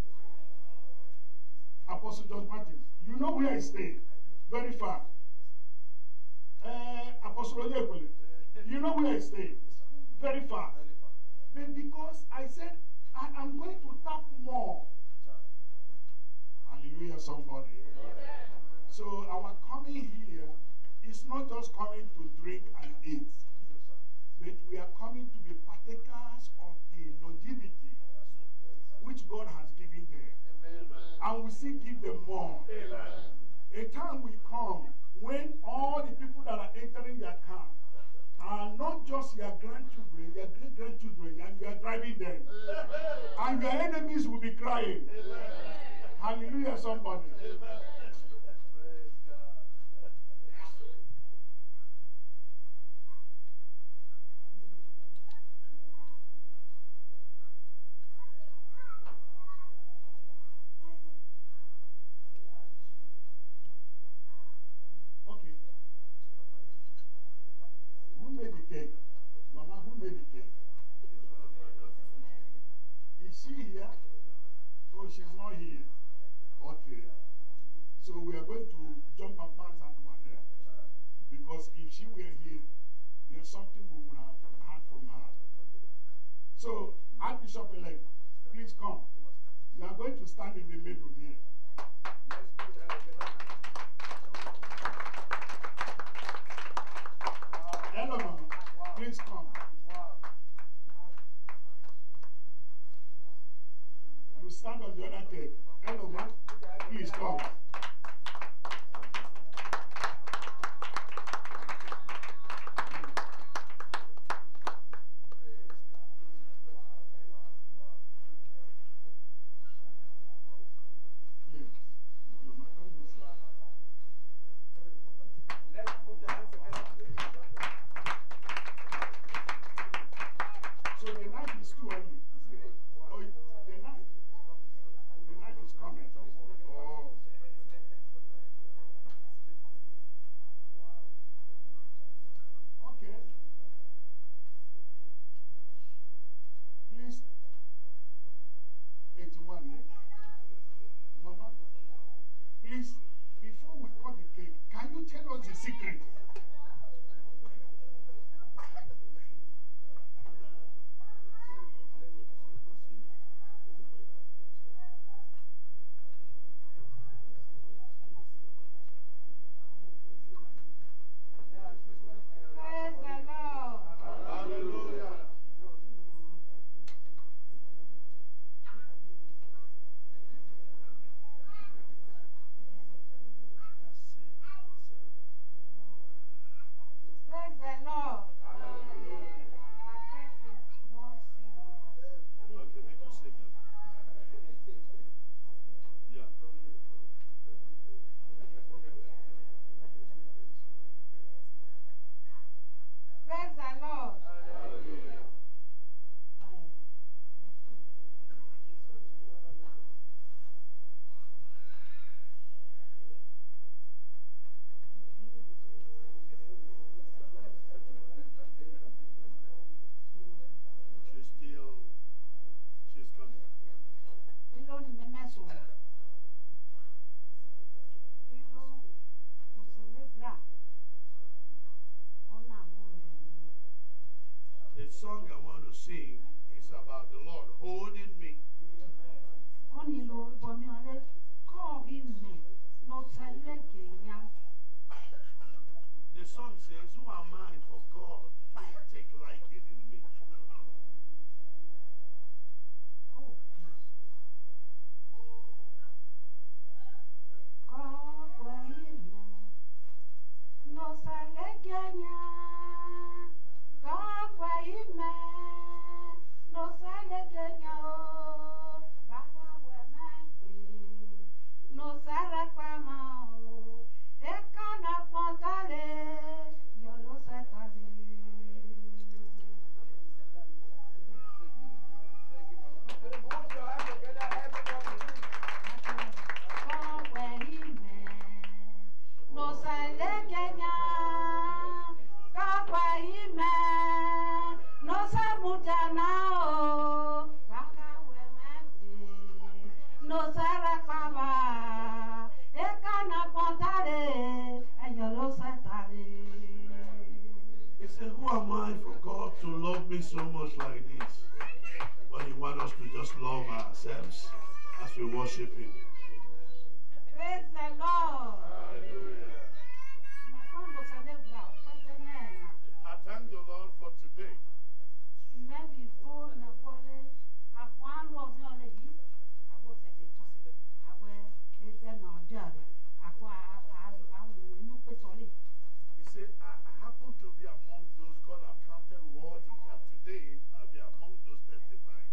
[SPEAKER 7] Apostle George Martin, you know where I stay? Very far. Uh, Apostle Onyekule, you know where I stay? Very far. But because I said, I am going to tap more. Hallelujah, somebody. So our coming here is not just coming to drink and eat, but we are coming to be partakers of the longevity which God has given them. And we still give them more. A time will come when all the people that are entering your car are not just your grandchildren, your great-grandchildren, and you are driving them. And your enemies will be crying. Hallelujah, somebody. She's not here. Okay. So we are going to jump and pass that one, eh? Because if she were here, there's something we would have heard from her. So, Archbishop elect, please come. You are going to stand in the middle there. Eleanor, please come. You stand on the other cake. Hello, man. Please come. So the night is too early. Oh, the night. The night is coming. Oh. Okay. Please. eighty-one. Mama. Please, before we cut the cake, can you tell us the secret? just like this. But he wants us to just love ourselves as we worship him.
[SPEAKER 8] Praise the Lord.
[SPEAKER 7] Hallelujah. I thank the Lord for today. He said, I, I happen to be among those God have counted worthy, that today I'll be among those testifying.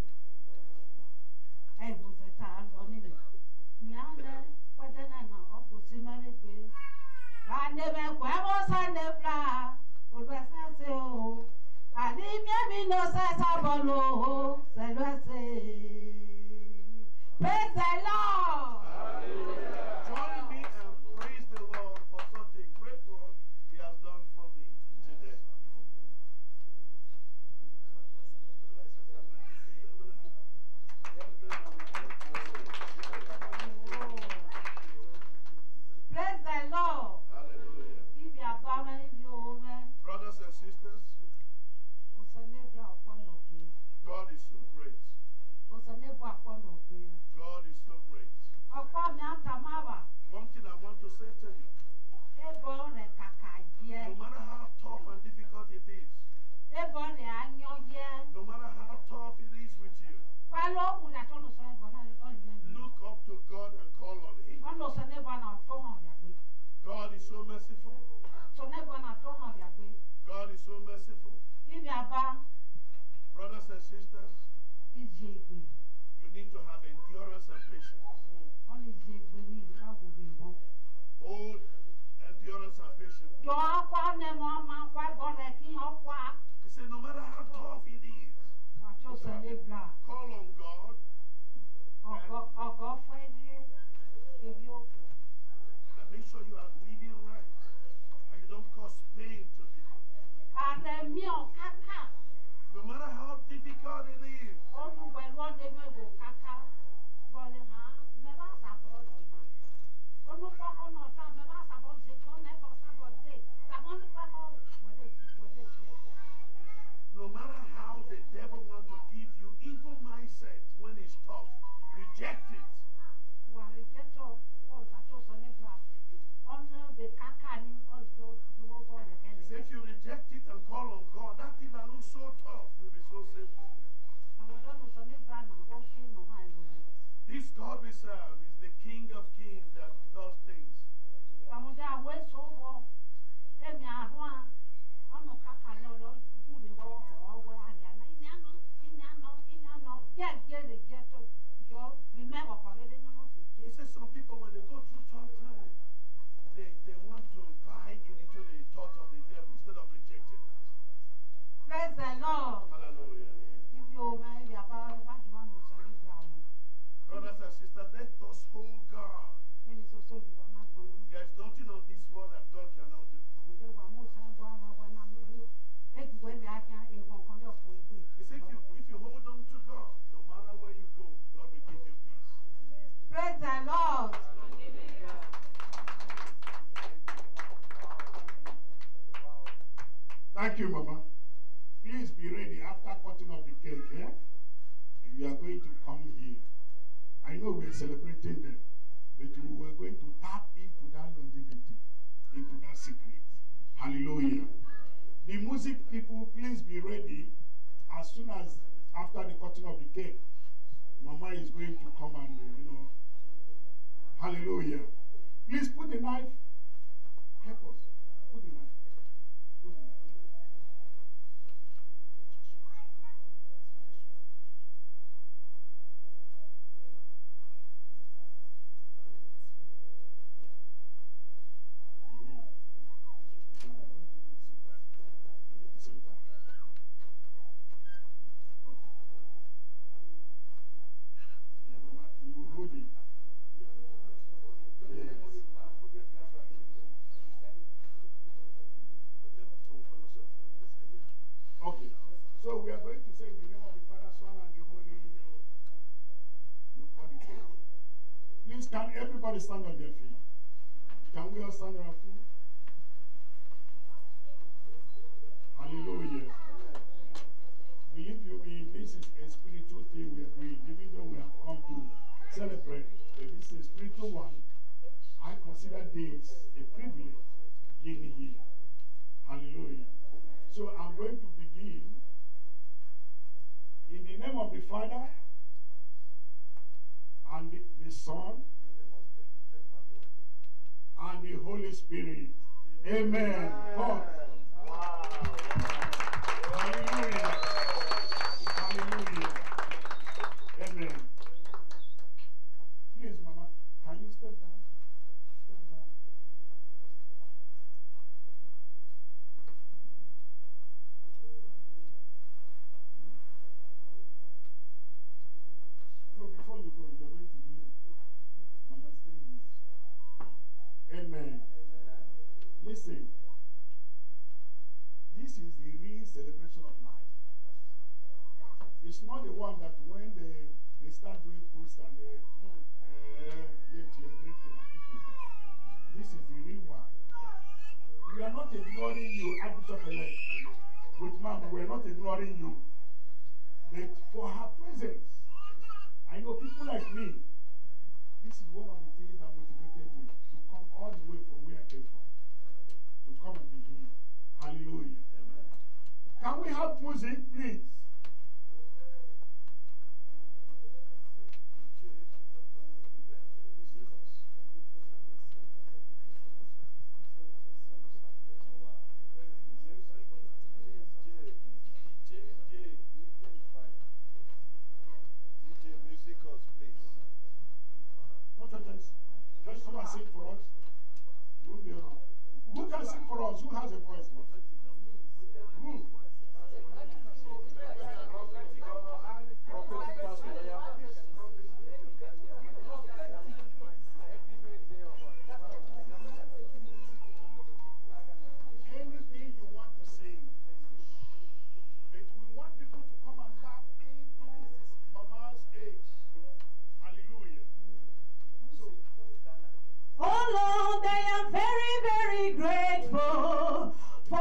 [SPEAKER 8] Praise the Lord.
[SPEAKER 7] Hallelujah. Join me and praise the Lord for such a great work he has done for me today.
[SPEAKER 8] Praise the Lord.
[SPEAKER 7] Hallelujah.
[SPEAKER 8] If you are family, you
[SPEAKER 7] Brothers and sisters, God is so great. God is so great. One thing I want to say to you, no matter how tough and difficult it is, no matter how tough it is with you, look up to God and call on him. God is so merciful. God is so merciful. Brothers and sisters, you need to have endurance and patience. Hold endurance and patience. He said, no matter how tough it is, call on God and, and make sure you are living right and you don't cause pain to people. No matter how difficult it is, no matter how the devil wants to give you evil mindset when it's tough, reject it. He said, if you reject it and call on God, that thing that looks so tough will be so simple. This God we serve is the King of Kings that does things. He says some people, when they go through tough times, they, they want to buy into the thoughts of the devil instead of rejecting it.
[SPEAKER 8] Praise the Lord.
[SPEAKER 7] Hallelujah. Brothers and sisters, let us hold God. There is nothing on this world that God cannot do. He said, if you, if you hold on to God, no matter where you go, God will give you peace.
[SPEAKER 8] Praise the Lord.
[SPEAKER 7] Thank you, Mama. Please be ready after cutting off the cake. Yeah? You are going to come here. I know we're celebrating them, but we are going to tap into that longevity, into that secret. Hallelujah. The music people, please be ready. As soon as after the cutting of the cake, Mama is going to come and, you know, hallelujah. Please put the knife. Help us. Put the knife. Put the knife. Okay, so we are going to say in the name of the Father, Son, and the Holy Ghost. You call the cake. Please, can everybody stand on their feet? Can we all stand on our feet? Hallelujah. believe you me, this is a spiritual thing we are doing, even though we have come to celebrate. Uh, this is a spiritual one. I consider this a privilege being here. Hallelujah. So I'm going to begin in the name of the Father and the, the Son and the Holy Spirit. Amen. God. Wow. Hallelujah. Hallelujah. Amen. Please, Mama, can you step down? Step down. No, before you go, you're going to do it. Mama, stay here. Amen. Listen, this is the real celebration of life. It's not the one that when they, they start doing push and they, uh, yet you're drinking and eating. This is the real one. We are not ignoring you, Archbishop Elect. With Mama, we are not ignoring you. But for her presence, I know people like me, this is one of the things that motivated me to come all the way from where I came from. To come and be here. Hallelujah. Amen. Can we have music, please? Prophetess, just come and sing for us. We'll be around. Who can sing for us? Who has a voice? Who? Anything you want to sing, but we want people to come and tap into Mama's age. Hallelujah. So,
[SPEAKER 3] Oh Lord, I am very, very grateful for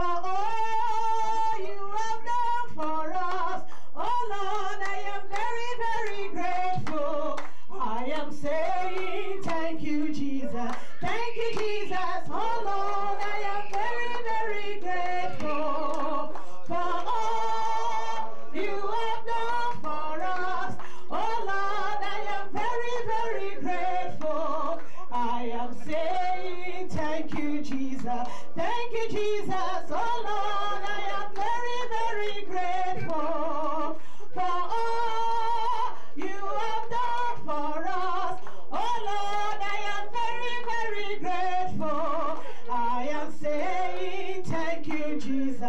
[SPEAKER 3] all you have done for us. Oh Lord, I am very, very grateful. I am saying thank you, Jesus. Thank you, Jesus. Oh Lord, I am very, very grateful for all you have done for us. Oh Lord, I am very, very grateful. I am saying thank you, Jesus. Thank you, Jesus. Oh Lord, I am very, very grateful for all you have done for us. Oh Lord, I am very, very grateful. I am saying thank you, Jesus.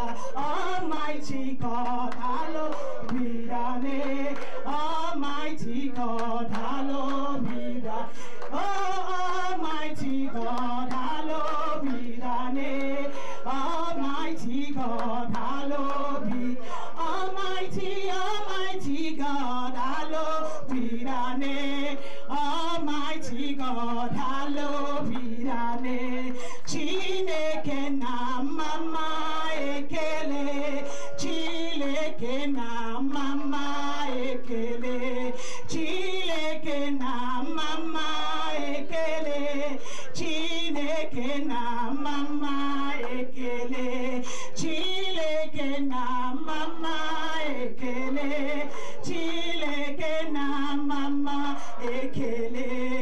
[SPEAKER 3] Almighty God, hallowed be thy name. Almighty God, hallowed be thy Oh, Almighty God, hallowed be thy name. Almighty God, hallowed be. Almighty, Almighty God, hallowed be thy name. Almighty God, hallowed be thy name. Chineke na mama ekele. Chineke na mama ekele. Chineke na mama ekele. Chineke na mama ekele. Chineke na mama ekele. Chineke na mama ekele.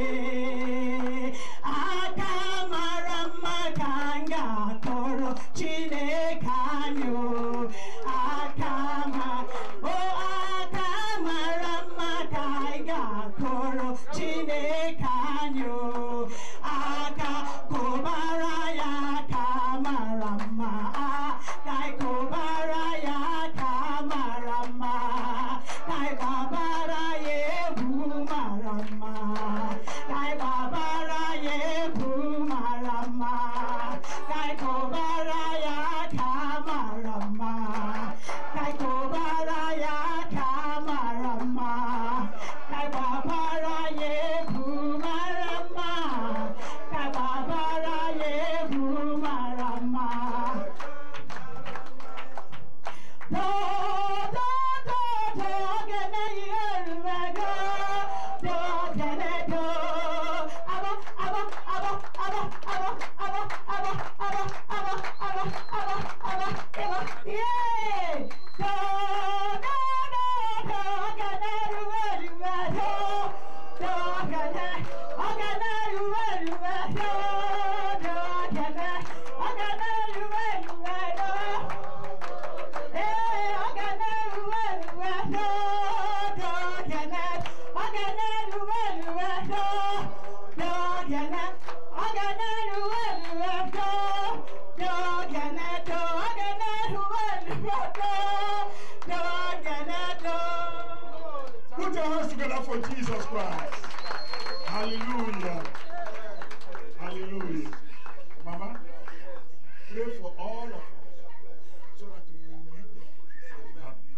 [SPEAKER 3] Akamara makanga koro Chineke anyo. Akama oh akamara makanga koro Chineke anyo. Aka kobaraya kamarama. Kai kobaraya kamarama. Kai babara ye bumarama. Kai baba
[SPEAKER 7] Put your hands together for Jesus Christ. Hallelujah. Hallelujah. Mama, pray for all of us so that we will live happy.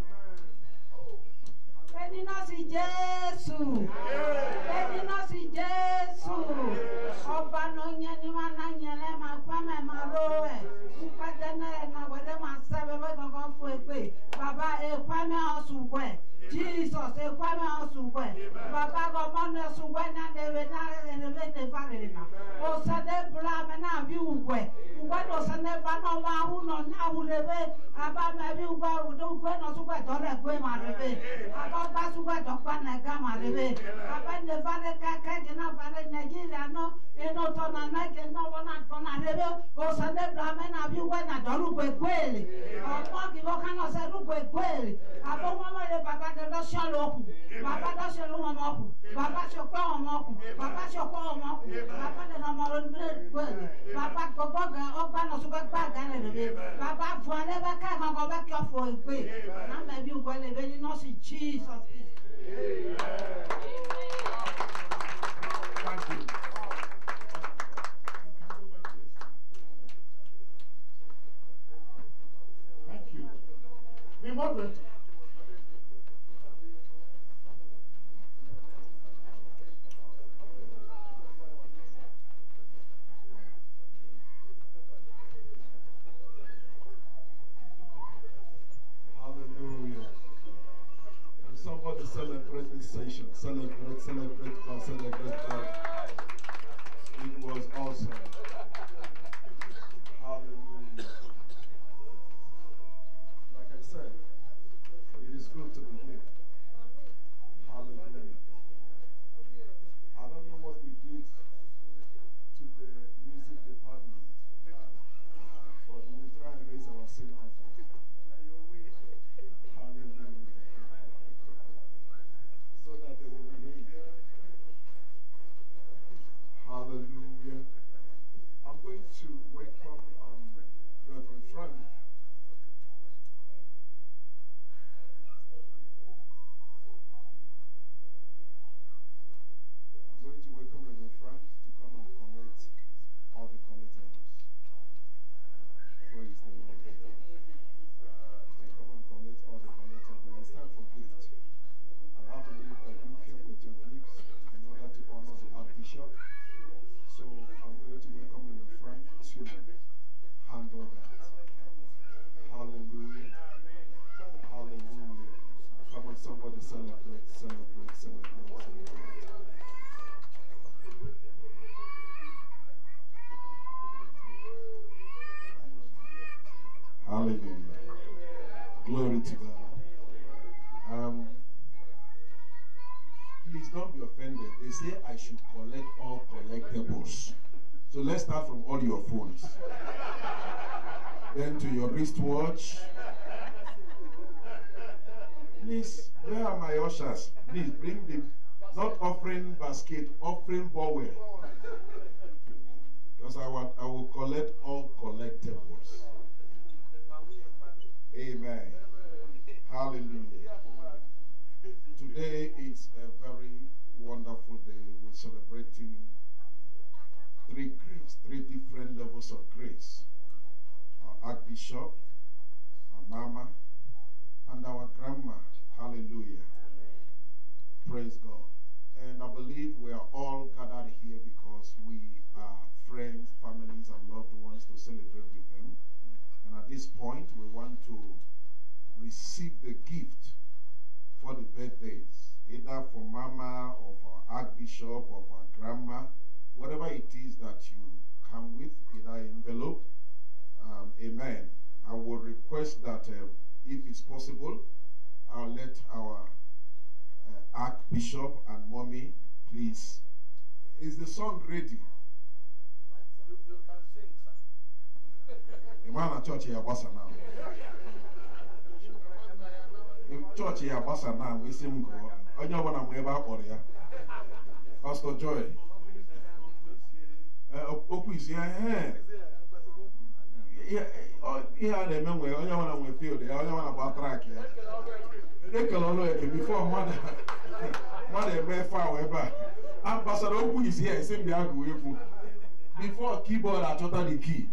[SPEAKER 8] Ẹni náà sì Jésù. Ẹni náà sì Jésù. Ọba náà yẹn ni máa ná yẹn lẹ́ máa pa mẹ́ máa ló ẹ̀. Nípa jẹ́nẹ́ ẹ̀ náà wẹ́dẹ́ máa sẹ́bẹ̀ bẹ́ẹ̀ kankan fún ẹgbẹ́. Bàbá èèpá mẹ́ ọ̀sùn wẹ̀. Jesus èèpá mẹ́ ọ̀sùn wẹ̀. Bàbá gọmọ náà sùn wẹ̀ náà lẹ́wẹ̀ náà lẹ́wẹ̀ ní ìfàrẹ̀ náà. Òsèdè bùrọ̀ àmì náà bí wùwẹ̀. Wùwẹ̀ ní òsèdè bá náà wà áhùn náà náà wùrẹ̀bẹ̀. Àbá mẹ́ bí wùwẹ̀ wùwẹ̀ náà sùn wẹ̀ tọ́rẹ̀ gbé máa rẹ̀bẹ̀. Àbá gbà sùn wẹ̀ dọ́gba náà gá máa rẹ̀bẹ̀. Àbá ní ìfàrẹ̀ kẹ́kẹ́ jìnnà fàrẹ̀ Nàìjíríà náà inú tọ́nà náà kẹ́ náà wọ́n náà tọ́nà rẹ̀bẹ̀. Òsèdè bùrọ̀ àmì náà bí wùwẹ̀ náà dọ́rù gbé gbéèlì. Ọ̀pọ̀ kì í wọ́n kánà sẹ́rù gbé gbéèlì. Àbọ̀ wọn wọlé bàbá dọ́dọ́ sọ́ọ̀lù òkú. Bàbá dọ́sọ̀lù wọn mọ̀ òkú. Bàbá sọ̀pẹ́ wọn mọ̀ òkú. Bàbá sọ̀pẹ́ wọn mọ̀ òkú. Bàbá dẹ̀ náà mọ̀ ọ́n gbéèlì. Bàbá gbogbo gan ọgbà náà sọ́kẹ́ gbà gan rẹ̀. Bàbá fún alẹ́ bẹ́ ká kankan bẹ́ kí ọ fọ ìpè. Náà mẹ́bí wọlé bẹ́ ní nọ́ọ̀sì Jesus.
[SPEAKER 7] Thank you. Thank you. The moderator.
[SPEAKER 2] Hallelujah. Can somebody celebrate this session? Celebrate, celebrate God, celebrate God. It was awesome. Hallelujah. Like I said, it is good to be here. Hallelujah. I don't know what we did to the music department, but we will try and raise our sin offering. Hallelujah. So that they will be healed. Hallelujah. I'm going to welcome um, Reverend Frank. I'm going to welcome Reverend Frank to come and collect all the collectibles. Praise the Lord. To come and collect all the collectibles. It's time for gift. And I believe that you came with your gifts in order to honor the Archbishop. So I'm going to welcome Reverend Frank to handle that. Hallelujah. Hallelujah. Come on, somebody celebrate, celebrate, celebrate, celebrate. Hallelujah. Glory to God. Um, please don't be offended. They say I should collect all collectibles. So let's start from all your phones. Then to your wristwatch. Please, where are my ushers? Please bring the not offering basket, offering bowl. Because I want I will collect all collectibles. Amen. Hallelujah. Today is a very wonderful day. We're celebrating three grace, three different levels of grace. Our Archbishop, our Mama, and our Grandma. Hallelujah. Praise God. And I believe we are all gathered here because we are friends, families, and loved ones to celebrate with them. And at this point, we want to receive the gift for the birthdays, either for Mama or for Archbishop or for Grandma, whatever it is that you come with, either envelope. Um, amen. I will request that uh, if it's possible, I'll let our uh, Archbishop and Mommy, please. Is the song ready?
[SPEAKER 5] You, you can sing, sir.
[SPEAKER 2] The man at church here, bossa now. Church here, bossa now. We sing go. I know when I'm ever for ya. Pastor Joy. Uh, Oku is here. Yeah, yeah, they mean we. I know when I'm field. I know when I'm about track here. They can only before mother. Mother very far away. Ambassador Oku is here. Same the argue. Before keyboard, I told the key.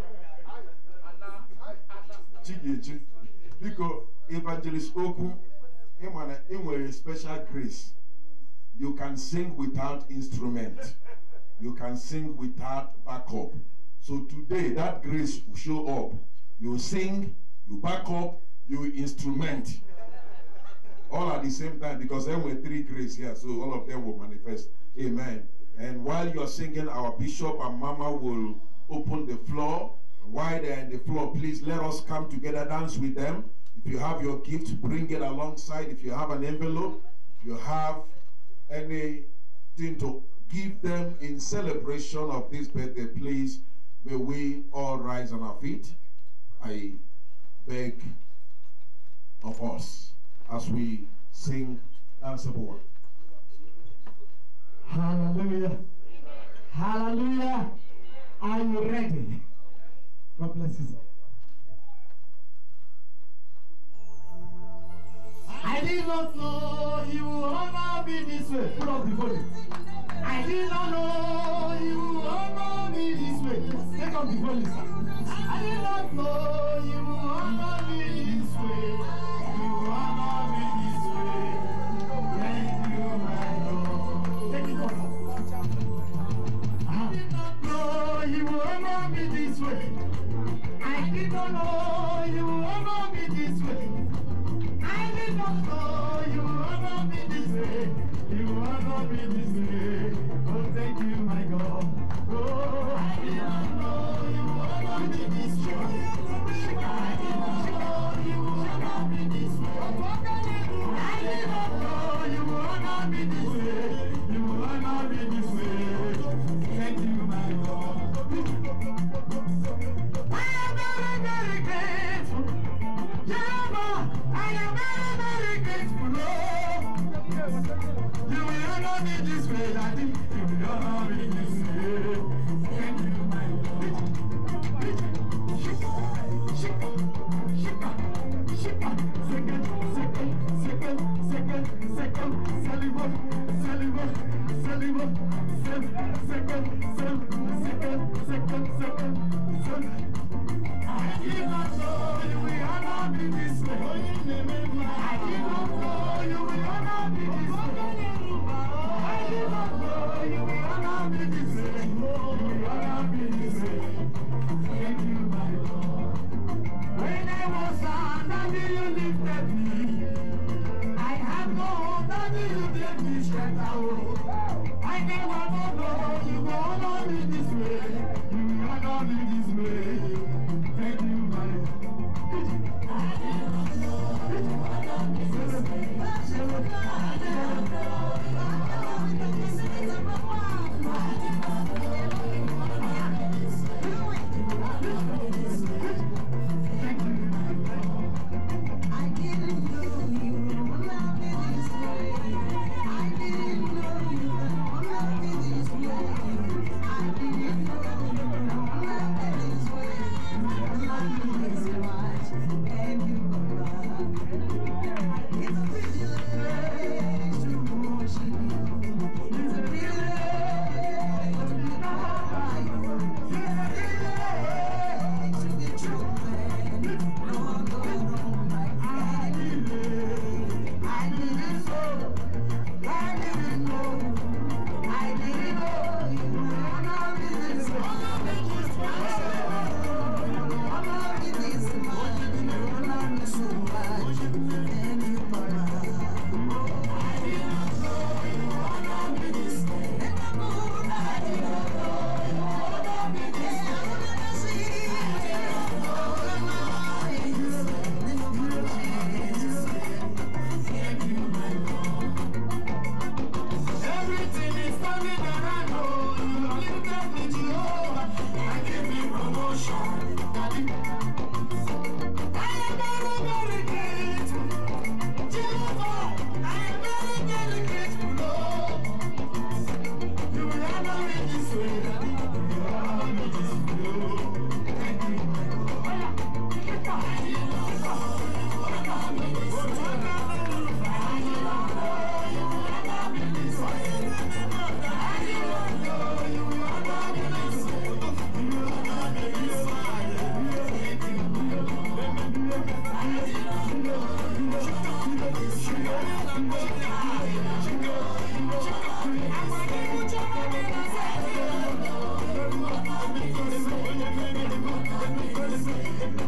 [SPEAKER 2] Because Evangelist Oku, in a special grace, you can sing without instrument. You can sing without backup. So today, that grace will show up. You sing, you back up, you instrument. All at the same time, because there were three graces here, so all of them will manifest. Amen. And while you're singing, our bishop and mama will open the floor. While they're in the floor, please let us come together, dance with them. If you have your gift, bring it alongside. If you have an envelope, if you have anything to give them in celebration of this birthday, please, may we all rise on our feet. I beg of us as we sing danceable one.
[SPEAKER 9] Hallelujah. Hallelujah. Are you ready? God bless you. I did not know you would honor me this way. Put up the volume. I did not know you would honor me this way. Take up the volume, sir. I did not know you would honor me this way. You would honor me this way. Thank you, my Lord. Take it off. I did not know you would honor me this way. I did not know you would honor me this way. I did not know you would honor me this way. You would honor me this way. Oh, thank you, my God. Oh, I did not know you would honor me this way. I did not know you would honor me this way. I did not know you would honor me this way. You would honor me this way. Thank you, my God. I am very, very grateful. Yeah, I am very, very grateful. Lord. You will honor me this way, Daddy. You will honor me this way. Thank you, my Lord. Shika, shika, shika, second, second, second, second, second, celebrate, celebrate, celebrate, second, second, second, second, second, second. I did not know you will honor me this way. I did not know you will honor me this way. I did not know you will honor me this way. You will honor me this way. Thank you, my Lord. When I was down, Daddy, you lifted me. I had no hope, Daddy, you gave me strength. I never know you will honor me this way. You will honor me this way. Thank you, my Lord. I did not know you would honor me this way. I did not know you would honor me this way. I did not know you would honor me this way. You would honor me this way. Thank you, my Lord. I didn't know you would honor me this way. I didn't know you would honor me this way. I didn't know you would honor me this way. Love you so much. Thank you, Papa. It's a privilege.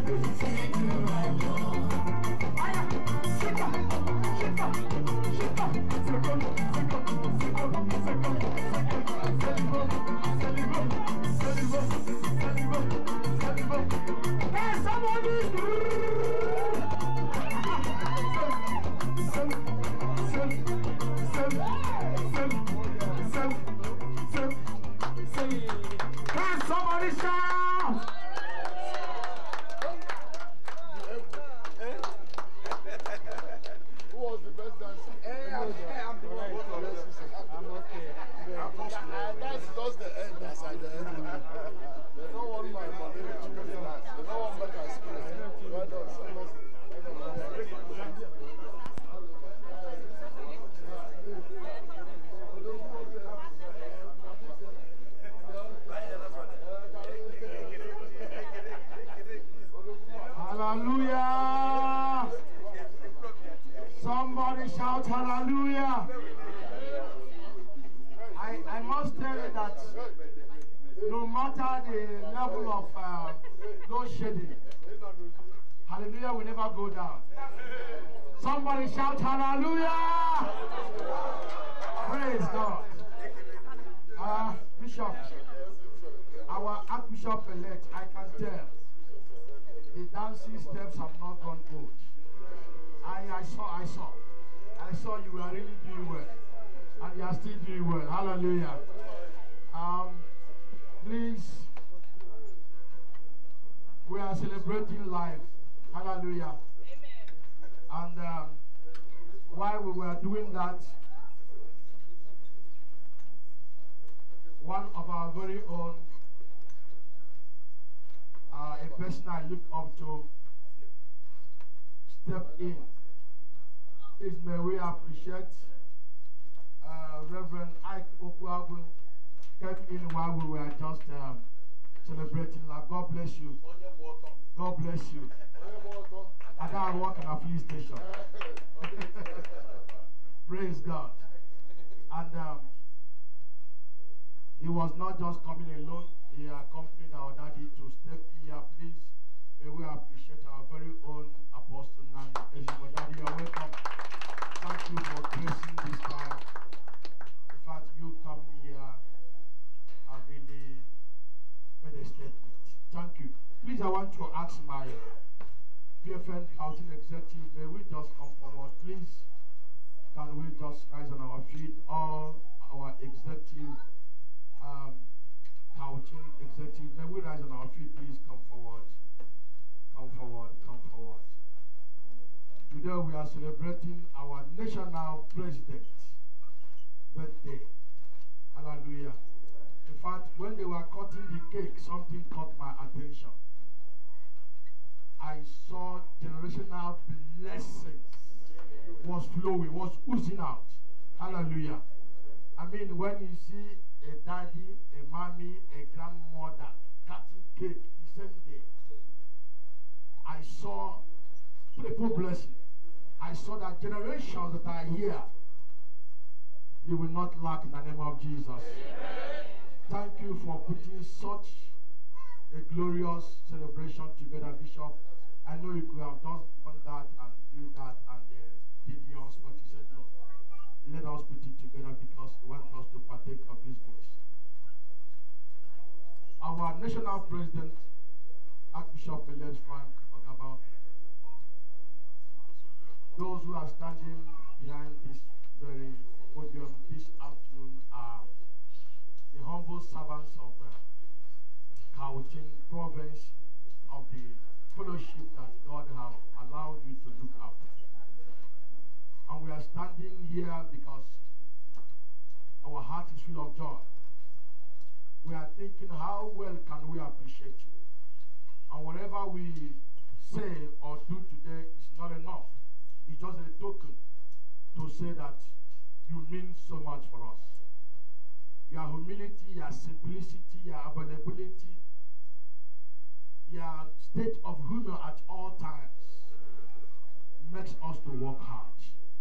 [SPEAKER 7] Hallelujah. Somebody shout hallelujah. I, I must tell you that no matter the level of uh, load shedding, hallelujah will never go down. Somebody shout hallelujah. Praise God. Uh, Bishop, our Archbishop-elect, I can tell the dancing steps have not gone old. I, I saw, I saw, I saw you were really doing well, and you are still doing well. Hallelujah. Um, please, we are celebrating life. Hallelujah. Amen. And um, while we were doing that, one of our very own, uh, a person I look up to, step in. Please may we appreciate uh, Reverend Ike Okwagu came in while we were just um, celebrating. Like, God bless you. God bless you. I gotta work in a police station. Praise God. And um, he was not just coming alone. He accompanied our daddy to step in here. Please, may we appreciate our very own apostle and Ezimo Daddy. You are welcome. Thank you for gracing this time. In fact, you coming here have really made a statement. Thank you. Please, I want to ask my dear friend, Houghton Executive, may we just come forward, please? Can we just rise on our feet? All our executive, um, Houghton Executive, may we rise on our feet, please come forward. Come forward, come forward. Today we are celebrating our national president birthday. Hallelujah. In fact, when they were cutting the cake, something caught my attention. I saw generational blessings was flowing, was oozing out. Hallelujah. I mean, when you see a daddy, a mommy, a grandmother cutting cake the same day, I saw triple blessing. I saw that generations that are here, you will not lack in the name of Jesus. Amen. Thank you for putting such a glorious celebration together, Bishop. I know you could have just done that and do that and uh, did yours, but you said no. Let us put it together because we want us to partake of this grace. Our national president, Archbishop-elect Frank Ogaba, those who are standing behind this very podium this afternoon are the humble servants of uh, Cowichan province of the fellowship that God has allowed you to look after. And we are standing here because our heart is full of joy. We are thinking, how well can we appreciate you? And whatever we say or do today is not enough. It's just a token to say that you mean so much for us. Your humility, your simplicity, your availability, your state of humor at all times makes us to work hard.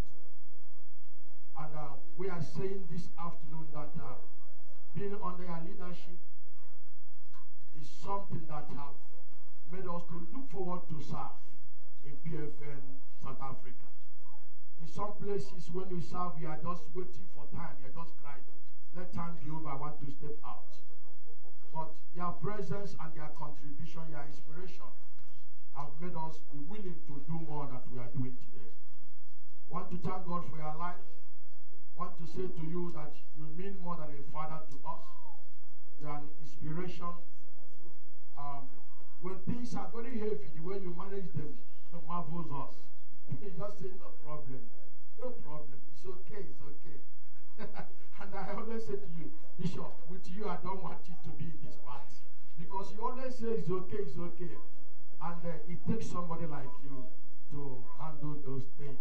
[SPEAKER 7] And uh, we are saying this afternoon that uh, being under your leadership is something that have
[SPEAKER 5] made us to look forward to serve in P F N South Africa. In some places, when you serve, you are just waiting for time. You are just crying. Let time be over. I want to step out. But your presence and your contribution, your inspiration, have made us be willing to do more than we are doing today. Want to thank God for your life. Want to say to you that you mean more than a father to us. You are an inspiration. Um, when things are very heavy, the way you manage them, it marvels us. You just say, no problem. No problem. It's okay. It's okay. And I always say to you, Bishop, with you, I don't want you to be in this part. Because you always say it's okay, it's okay. And uh, it takes somebody like you to handle those things.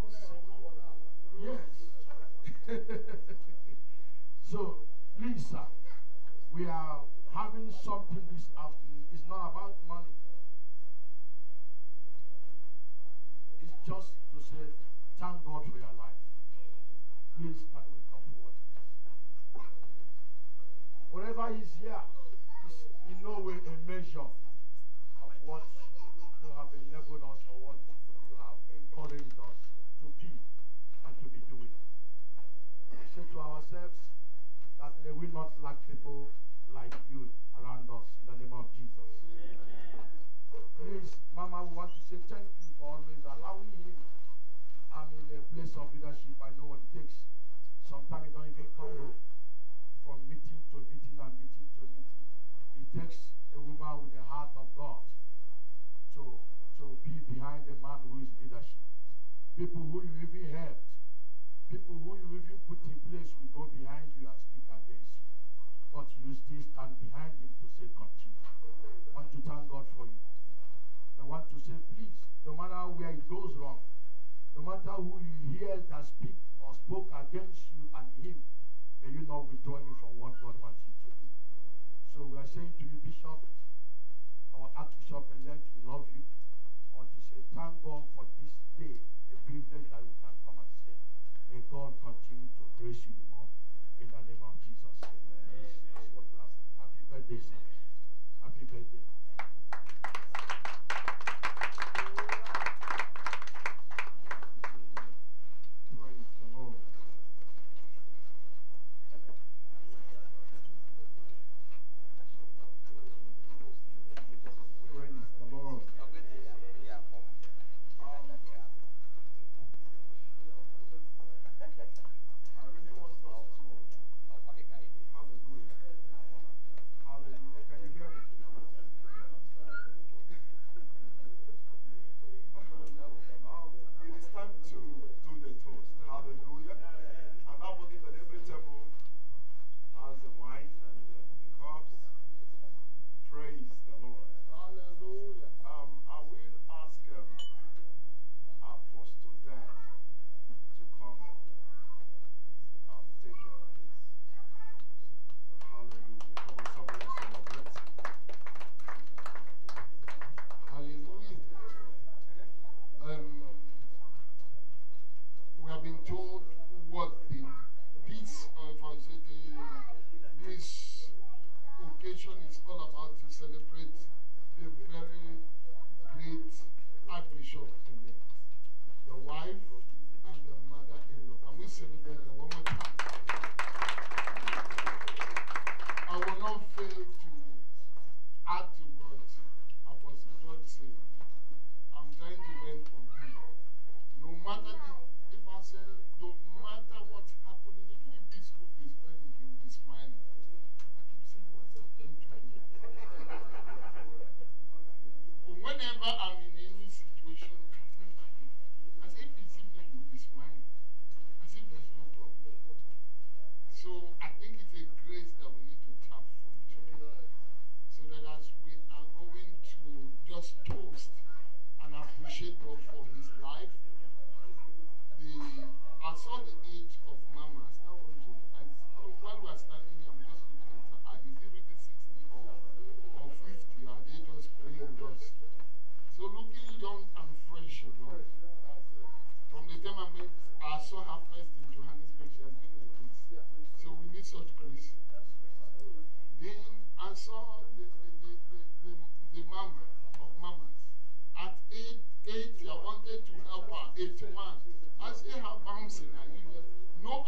[SPEAKER 5] Yes. So, please, sir, we are having something this afternoon. It's not about money. It's just to say, thank God for your life. Please, can we come forward? Whatever is here is in no way a measure of what you have enabled us or what you have encouraged us to be and to be doing. We say to ourselves that they will not lack people like you around us in the name of Jesus. Please, Mama, we want to say thank you for always allowing him. I'm in a place of leadership. I know what it takes. Sometimes you don't even come home from meeting to meeting and meeting to meeting. It takes a woman with the heart of God to, to be behind a man who is leadership. People who you even helped, people who you even put in place will go behind you and speak against you. But you still stand behind him to say continue. I want to thank God for you. I want to say, please, no matter where it goes wrong, no matter who you hear that speak or spoke against you and him, may you not withdraw him from what God wants you to do. So we are saying to you, Bishop, our Archbishop-elect, we love you. I want to say thank God for this day, a privilege that we can come and say, may God continue to grace you the more in the name of Jesus. This is what we ask. Happy birthday, sir. Happy birthday.
[SPEAKER 2] Praise the Lord. Praise the Lord. I really want us to hallelujah. Hallelujah. Can you hear me? Um, it is time to do the toast. Hallelujah. And I believe that every table has the wine and the, the cups. Praise the Lord.
[SPEAKER 7] Hallelujah.
[SPEAKER 2] Um, I will ask um, Apostle Dan to come and um, take care of this. Hallelujah. Come on, somebody celebrate.
[SPEAKER 7] Hallelujah. Um, we have been told what the this, or if I say the, this occasion is all about to celebrate the very great Archbishop-elect, the wife and the mother-in-law. Can we celebrate them one more time? I will not fail to add to what Apostle George said. I'm trying to learn from him. No matter the, if I say, no matter what's happening, even if this group is burning, he will be smiling. I keep saying, what's happening to him? Whenever I'm in any situation, I remember him. As if he seems like he will be smiling. As if there's no problem. So I think it's a grace that we need to tap from today. So that as we are going to just toast and appreciate God for his life, the I saw the age of Mama. I start wondering, I, while we are standing here, I'm just looking at her. Uh, is it really sixty or, or fifty? Are they just playing with us? So looking young and fresh, you know. From the time I met, I saw her first in Johannesburg. She has been like this. So we need such grace. Then I saw the the, the, the, the, the mama of Mama.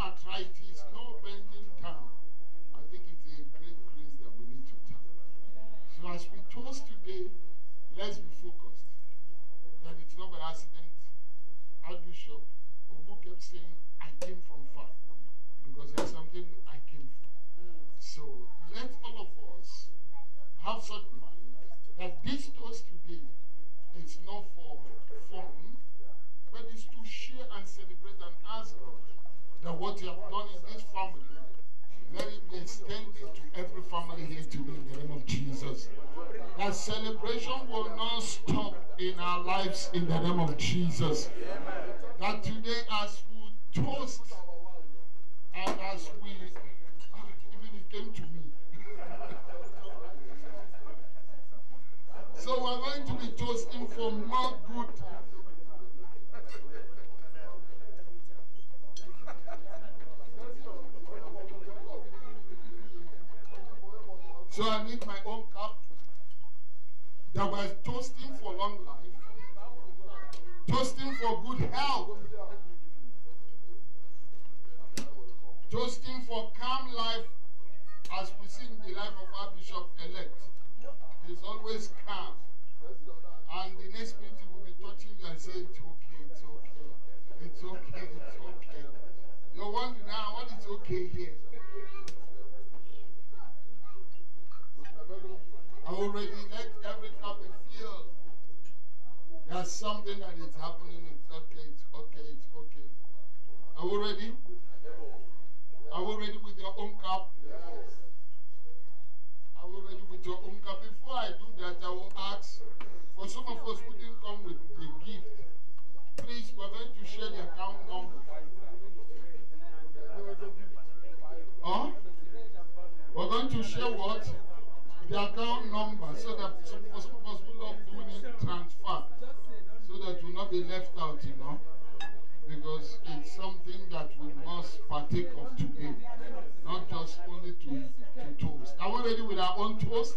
[SPEAKER 7] arthritis, no bending down. I think it's a great grace that we need to tap. So as we toast today, let's be focused. That it's not by accident. Archbishop Obu kept saying, I came from far. Because there's something I came for. So let all of us have such mind that this toast today is not for fun, but it's to share and celebrate and ask God that what you have done in this family, let it be extended to every family here today in the name of Jesus. That celebration will not stop in our lives in the name of Jesus. That today as we toast and as we, ah, even it came to me. So we're going to be toasting for more good. So I need my own cup. That we're toasting for long life, toasting for good health, toasting for calm life, as we see in the life of our bishop-elect. He's always calm. And the next meeting will be touching you and saying, it's okay, it's okay, it's okay, it's okay. You're wondering now, what is okay here? I already let every cup feel there's something that is happening. It's okay, it's okay, it's okay. Are we ready? Are we ready with your own cup? Yes. Are we ready with your own cup? Before I do that, I will ask, for some of us who didn't come with the gift, please, we're going to share the account number. Huh? We're going to share what? The account number, so that some, for some of us who love doing it, transfer, so that you will not be left out, you know, because it's something that we must partake of today, not just only to, to toast. Are we ready with our own toast?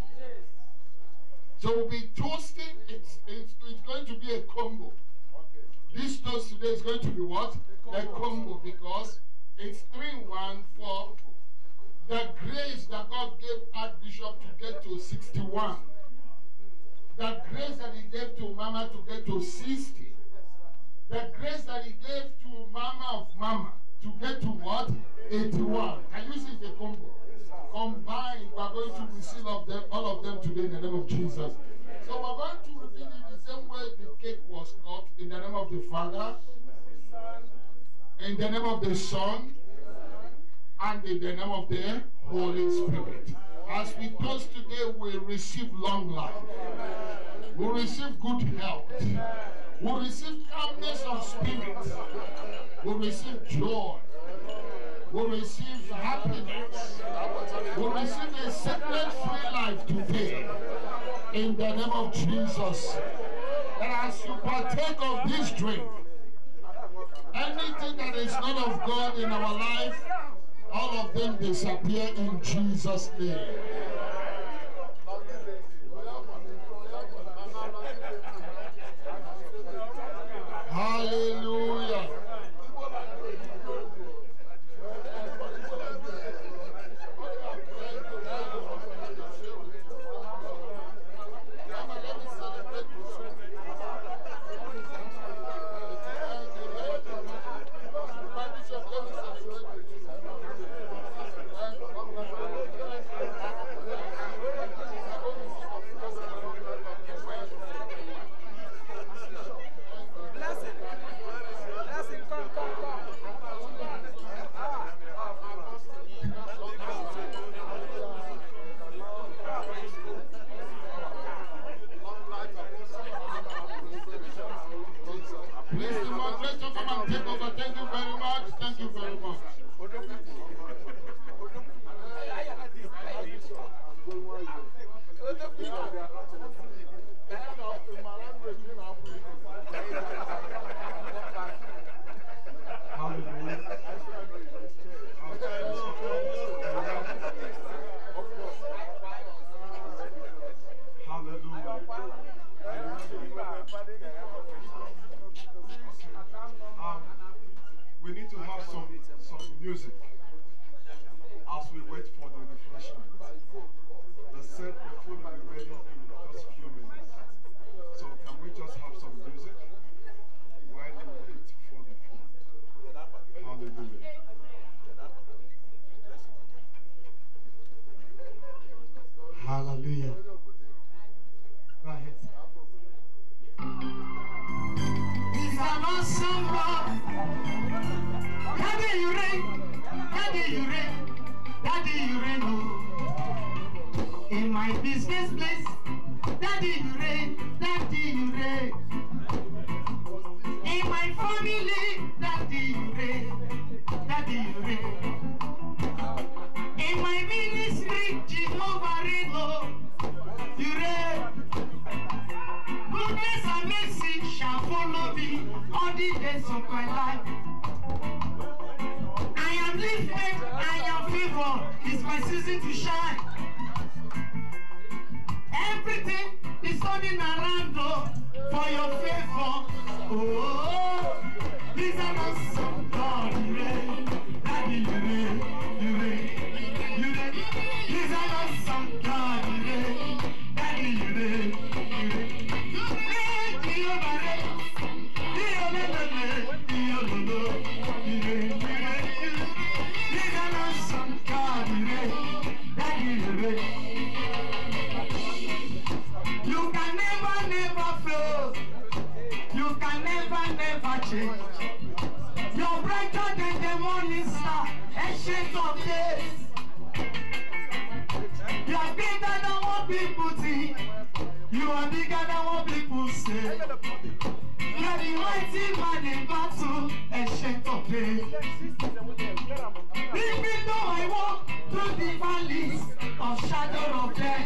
[SPEAKER 7] So we'll be toasting, it's, it's, it's going to be a combo. This toast today is going to be what? A combo, because it's three in one for the grace that God gave Archbishop to get to sixty-one. The grace that he gave to Mama to get to sixty. The grace that he gave to Mama of Mama to get to what? eighty-one. Can you see the combo? Combined, we are going to receive of them, all of them today in the name of Jesus. So we're going to repeat it the same way the cake was cut, in the name of the Father, in the name of the Son, and in the name of the Holy Spirit. As we toast today, we receive long life. We receive good health. We receive calmness of spirit. We receive joy. We receive happiness. We receive a sickness-free life today. In the name of Jesus. That as you partake of this drink, anything that is not of God in our life, all of them disappear in Jesus' name. Hallelujah.
[SPEAKER 2] We need to have some some music as we wait for the refreshment. They said the food will be ready in just a few minutes. So can we just have some music while we wait for the food? Hallelujah.
[SPEAKER 9] Hallelujah. Go ahead. He's an awesome God. Daddy, you reign. Daddy, you reign. Daddy, you reign. Oh. In my business place, Daddy, you reign. Daddy, you reign. In my family, Daddy, you reign. Daddy, you reign. In my ministry, Jehovah reign. Oh, you reign. Goodness and mercy shall follow me all the days of my life. I am lifted, I am favored. It's my season to shine. Everything is turning around oh, for your favor. Oh, he's an awesome God. You reign, Daddy, you reign, you reign, you reign. He's an awesome God. You reign, Daddy, you reign, you reign. You reign, Jehovah reign. Jehovah reign, Jehovah reign, you reign, you reign. He's an awesome God. You reign, Daddy, you reign. You can never, never fail. You can never, never change. You're brighter than the morning star, ancient of days. You are greater than what people think. You are bigger than what people say. You are the mighty man in battle, ancient of days. Even though I walk through the valleys of shadow of death,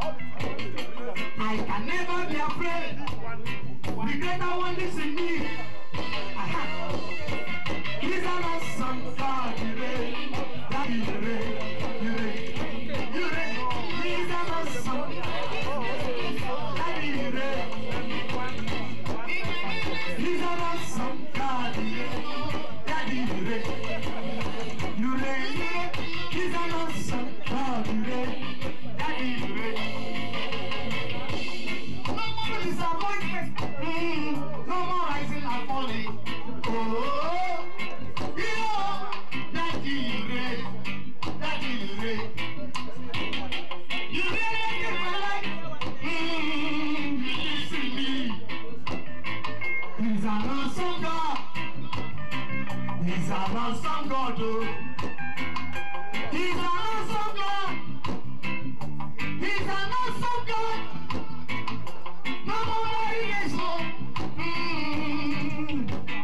[SPEAKER 9] I can never be afraid. The greater one is in me. Aha. He's an awesome God. You reign. Daddy, you reign. You reign. You reign. He's an awesome God. Daddy, you reign. He's an awesome God. You reign. Daddy, you reign. You reign. He's an awesome God. You reign. Daddy, you reign. No more disappointment. Mm, no more rising and falling. Oh, you know, Daddy, you reign. Daddy, you reign. You reign in my life. Mm, you listen me. He's an awesome God. He's an awesome God. Oh. He's an awesome God. He's an awesome God. No more variation. Mm.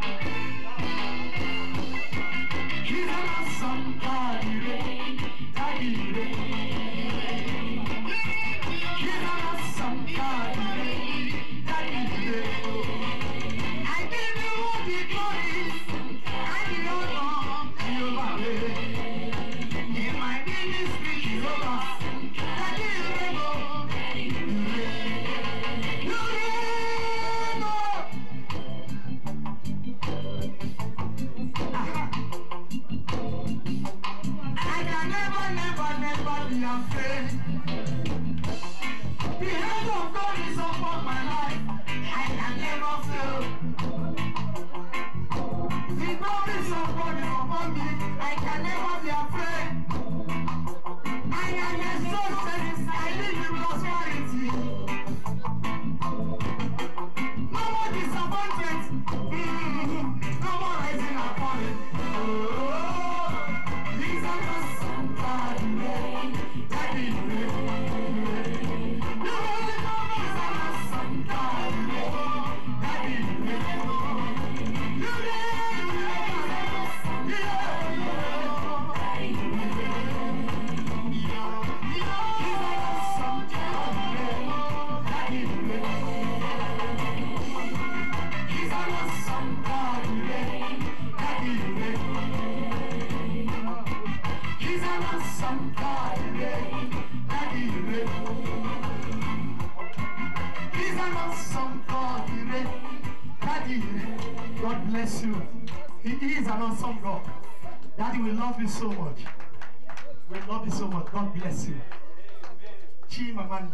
[SPEAKER 9] He's an awesome God. You reign. Daddy, you reign. He's an awesome God. You reign. Daddy, you reign. I give you all the glory and the honor. You reign. In my ministry, Jehovah, Daddy, you reign. You reign. You reign. Aha. I can never, never, never be afraid. The hand of God is upon my life. I can never fail. The glories of God is upon me. I can never be afraid. I am exalted. I live in prosperity. No more disappointment. Mm, no more rising and falling. Oh, he's an awesome God. You reign. Daddy, you reign. You reign. He's an awesome God. You reign. Daddy, you reign. You reign. You reign. Daddy, you reign. He's an awesome God. You reign. Daddy, you reign. He's an awesome God. You reign. Daddy, you reign. He's an awesome God. You reign. Daddy, you reign. He's an awesome God. You reign. Daddy, you reign. God bless you. He is an awesome God. Daddy, we love you so much. We love you so much. God bless you. Chimamanda.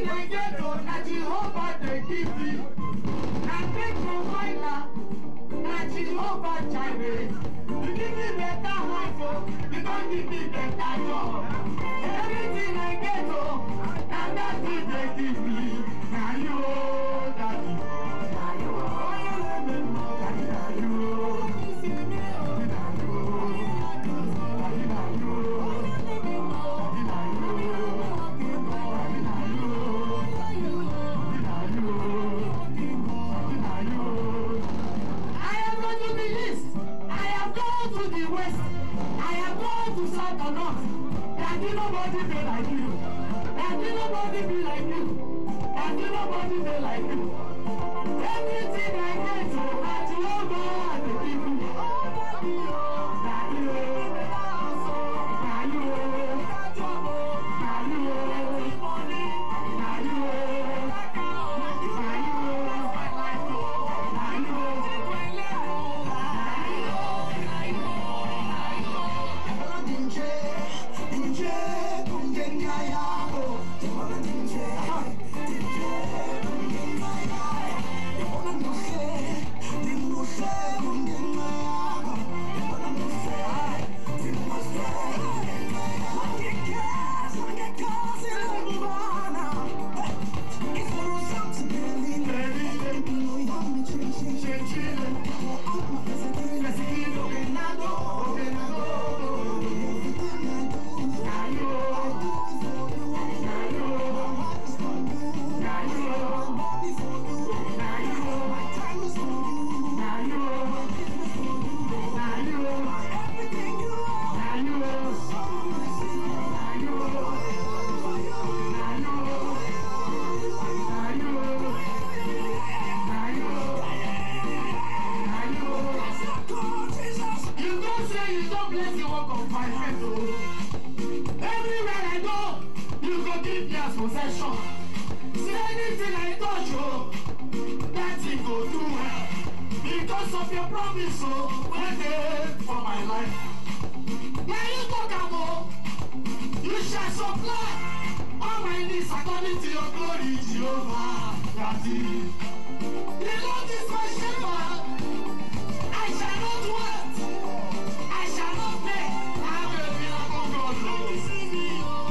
[SPEAKER 9] Everything I get on, na Jehovah they give me. Na take provider, na Jehovah Jireh. You give me better life, oh, you don't give me better job. Everything I get on, na that thing they give me. Na you, daddy, na you, oh you let me know, daddy, na you, you see me, oh, na you, daddy, na you, daddy, na you. I have gone to the east, I have gone to the west, I have gone to south and north. Daddy, nobody be like you. Daddy, nobody be like you. Daddy, nobody be like you. Everything I get to, I do over the people. Daddy, oh, Daddy, oh, Daddy, oh, Daddy, oh, money, Daddy, oh, Daddy, oh, my life, oh, Daddy, oh, my possession. See anything I touch, oh, that thing go do well. Because of your promise, oh, one day for my life. Now you talk about, you shall supply all my needs according to your glory, Jehovah. Daddy, the Lord is my shepherd. I shall not want. I shall not beg. I will be like a God, Lord. See me, oh.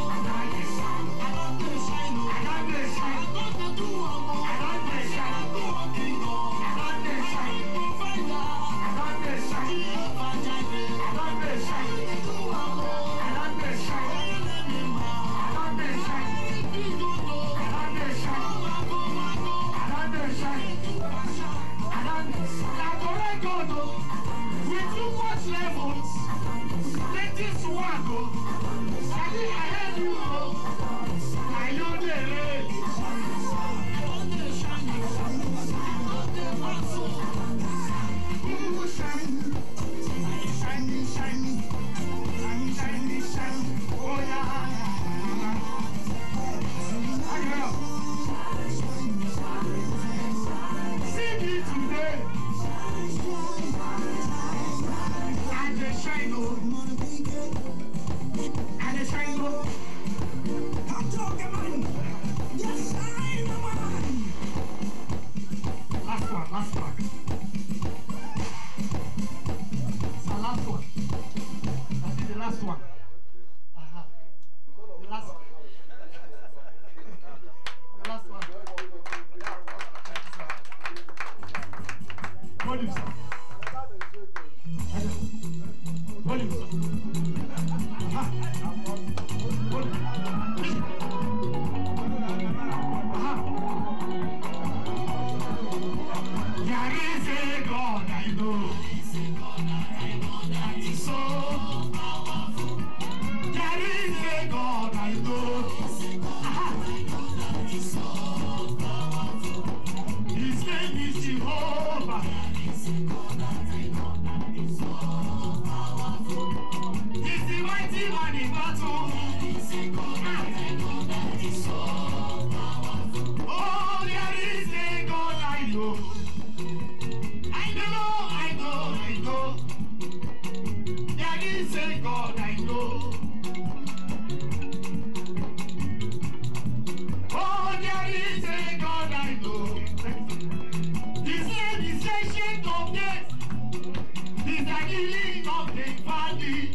[SPEAKER 9] Oh, is a God I know. His name is Ancient of Days. He's the healing of the valley.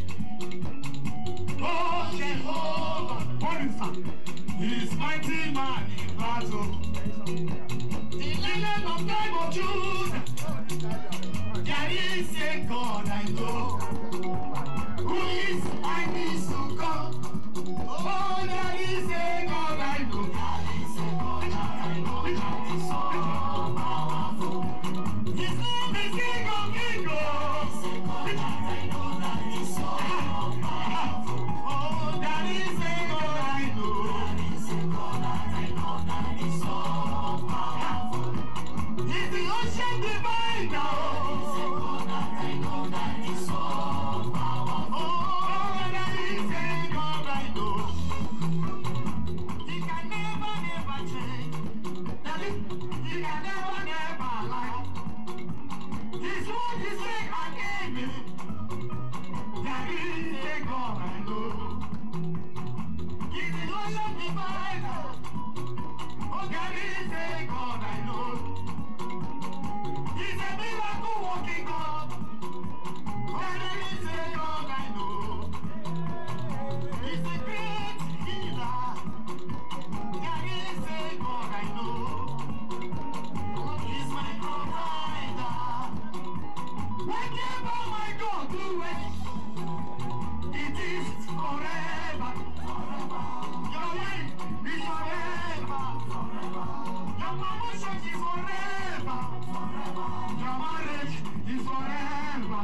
[SPEAKER 9] Oh, Jehovah, what is that? He's mighty man in battle. The Lion of tribe of Judah. There is a God I know. Who is mighty to come? Oh, there is a God I know. There is a God I know. That is so powerful. His name is King of Kings. There is a God I know. That is so powerful. Oh, there is a God I know. There is a God I know. That is so powerful. He's the ocean divider. There is a God I know. That is so powerful. Oh, there is a God I know. He can never, never change. That is, he can never, never lie. His word is like an amen. There is a God I know. He's the ocean divider. Oh, there is a God I know. He's a miracle working God. Oh, there is a God I know. He's a great healer. There is a God I know. He's my provider. Whatever my God do it, it is forever. Your life is forever. Your promotion is forever. Your marriage is forever.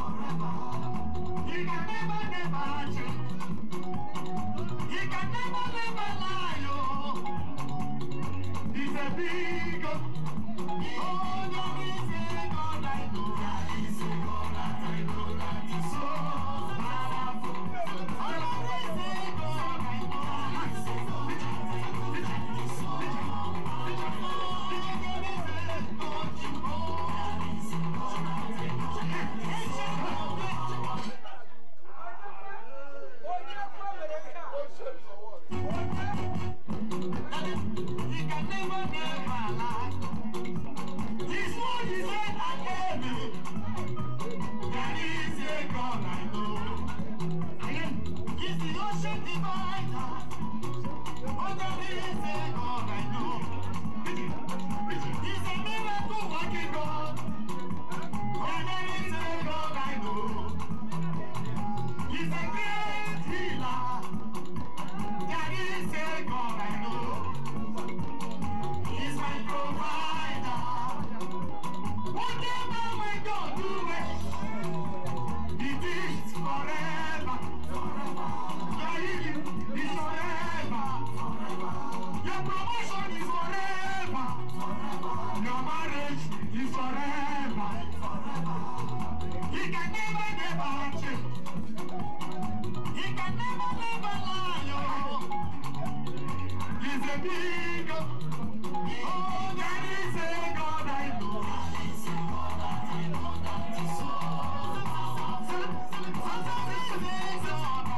[SPEAKER 9] He can never, never change. He can never, never lie. Oh, he's a big God. Oh, there is a God I know. There is a God that I know that is so powerful. Oh, there is a God I know. There is a God that is so powerful. There is a God you know. There is a God that I know. He can never, never lie. His word is like an amen. There is a God I know. He's the ocean divider. Oh, there is a God I know. He's a miracle working God. Oh, there is a God I know. He's a great healer. There is a God I know. He's my provider. Whatever my God do it, it is forever. Your healing is forever. Your promotion is forever. Your marriage is forever. He can never, never change. He can never, never lie. Oh, he's a big God. Oh, there is a God I know. There is a God that I know that is so powerful. There is a God I know. There is a God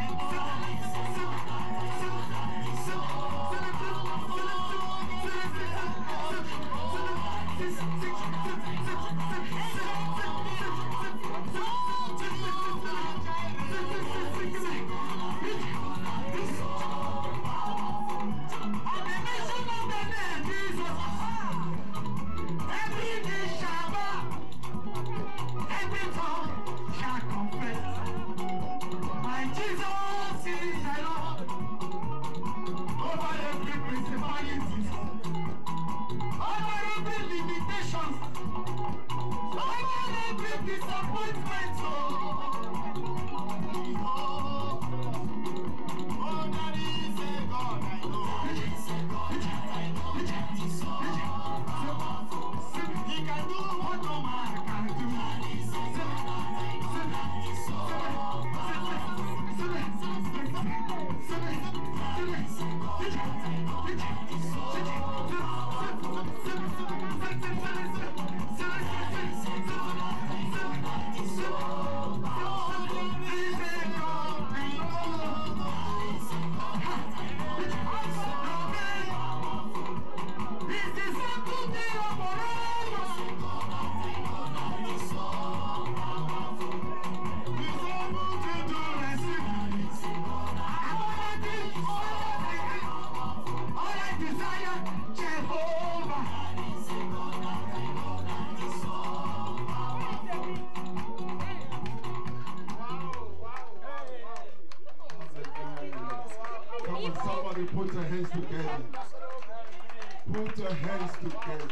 [SPEAKER 9] that is so powerful. There is a God that is At the mention of the name Jesus, every knee shall bow, every tongue shall confess. My Jesus is the Lord over every principality, over every limitation, over every disappointment. Oh, oh, there is a God I know. There is a God that I know that is so powerful. He can do what no man can do. There is a God that I know that is so powerful. There is a God that I know that is so There is a God I know that is so powerful.
[SPEAKER 2] Somebody put your hands together. Put your hands together.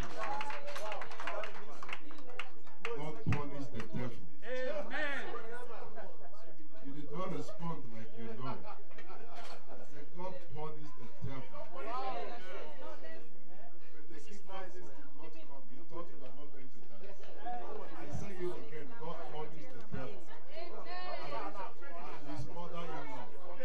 [SPEAKER 2] God punish the devil. Amen. You did not respond like you know. I said, God punish the devil. When the sicknesses did not come, you thought you were not going to die. I say it again, God punish the devil. And his mother-in-law.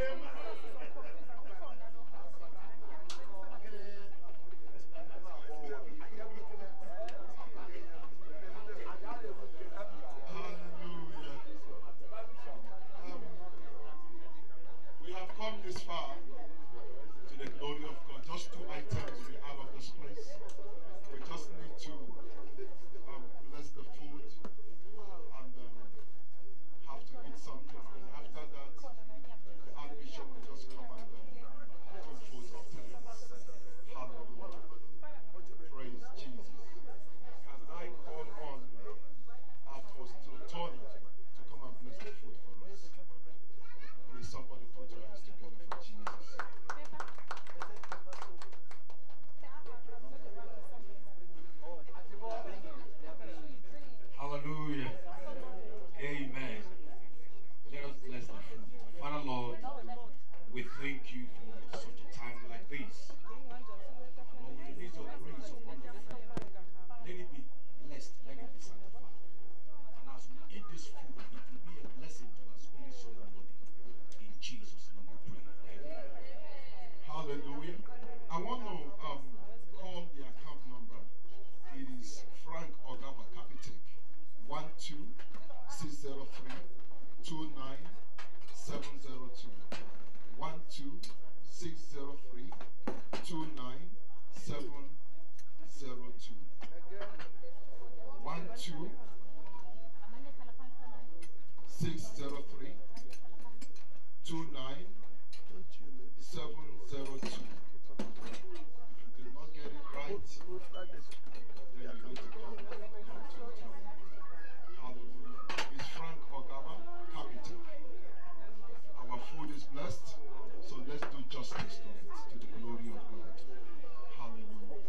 [SPEAKER 2] This far to the glory of God. Just two items we out of this place. We just need to um, bless the food and um, have to eat something. And after that, the Archbishop will just come and um, do food of thanks. Hallelujah. Praise Jesus. Can I call on Apostle Tony to come and bless the food for us? Please, somebody put your hands together for Jesus.
[SPEAKER 1] Hallelujah. Amen. Let us bless the food. Father Lord, we thank you for such a time like this. Lord, we release your grace upon the food. Let it be blessed. Let it be sanctified. And as we eat this food, it will be a blessing to our spirit, soul, and body. In Jesus' name we pray. Amen.
[SPEAKER 2] Hallelujah. I want to um, call the account number. It is Frank Ogaba Capitec. one two six zero three two nine seven zero two. one two six zero three two nine seven zero two. one two six zero three two nine seven zero two. If you did not get it right, then you need to come, come to the table. Hallelujah. It's Frank Ogaba Capitec. Our food is blessed, so let's do justice to it, to the glory of God. Hallelujah.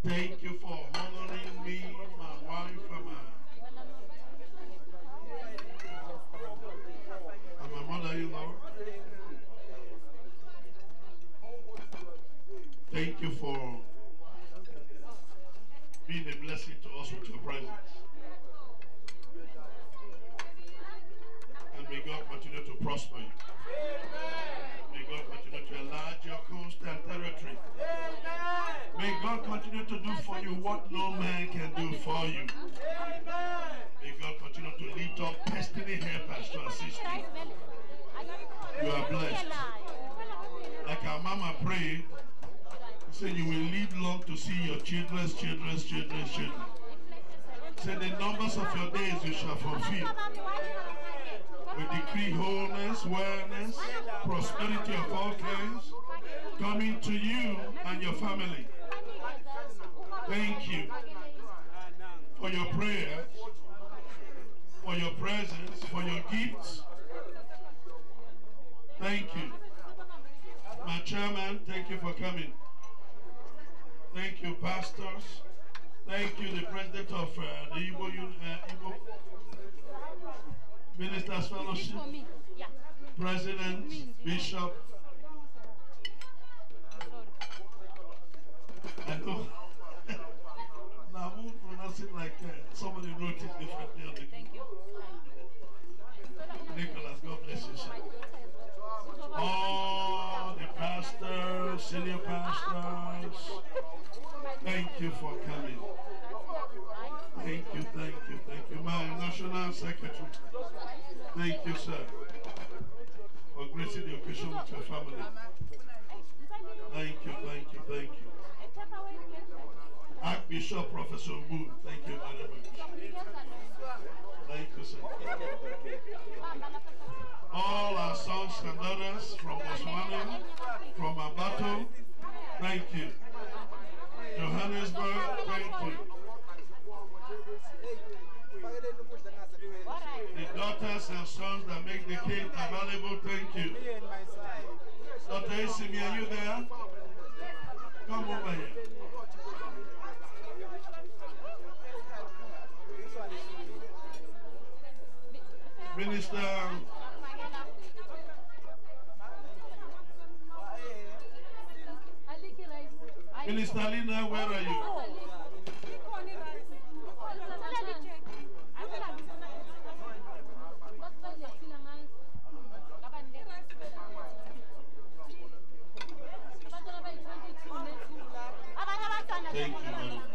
[SPEAKER 10] Thank you for honoring me, my wife, and my, and my mother-in-law. Thank you for being a blessing to us with your presence. And may God continue to prosper you. May God continue to enlarge your coast and territory. May God continue to do for you what no man can do for you. May God continue to lift up destiny helpers to assist you. You are blessed. Like our mama prayed, he said you will live long to see your children's children's children's children. Say the numbers of your days you shall fulfill. We decree wholeness, wellness, prosperity of all kinds coming to you and your family. Thank you for your prayers, for your presence, for your gifts. Thank you. My chairman, thank you for coming. Thank you, pastors. Thank you, the president of uh, the Igbo, uh, Igbo Ministers Fellowship, President, Bishop. I know. Now, I won't pronounce it like uh, somebody wrote it differently on the Thank you. Nicholas, God bless you, sir. All the pastors, senior pastors, thank you for coming. Thank you, thank you, thank you. My National Secretary, thank you, sir, for gracing the occasion with your family. Thank you, thank you, thank you. Archbishop Professor Wu, thank you very much. Thank you, sir. All our sons and daughters from Botswana, from Abato, thank you. Johannesburg, thank you. The daughters and sons that make the cake available, thank you. Doctor Isimi, are you there? Come over here. Minister Minister Lina, where are you? Thank you very much.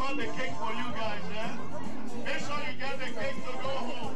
[SPEAKER 10] brought the cake for you guys, eh? Make sure you get the cake to go home.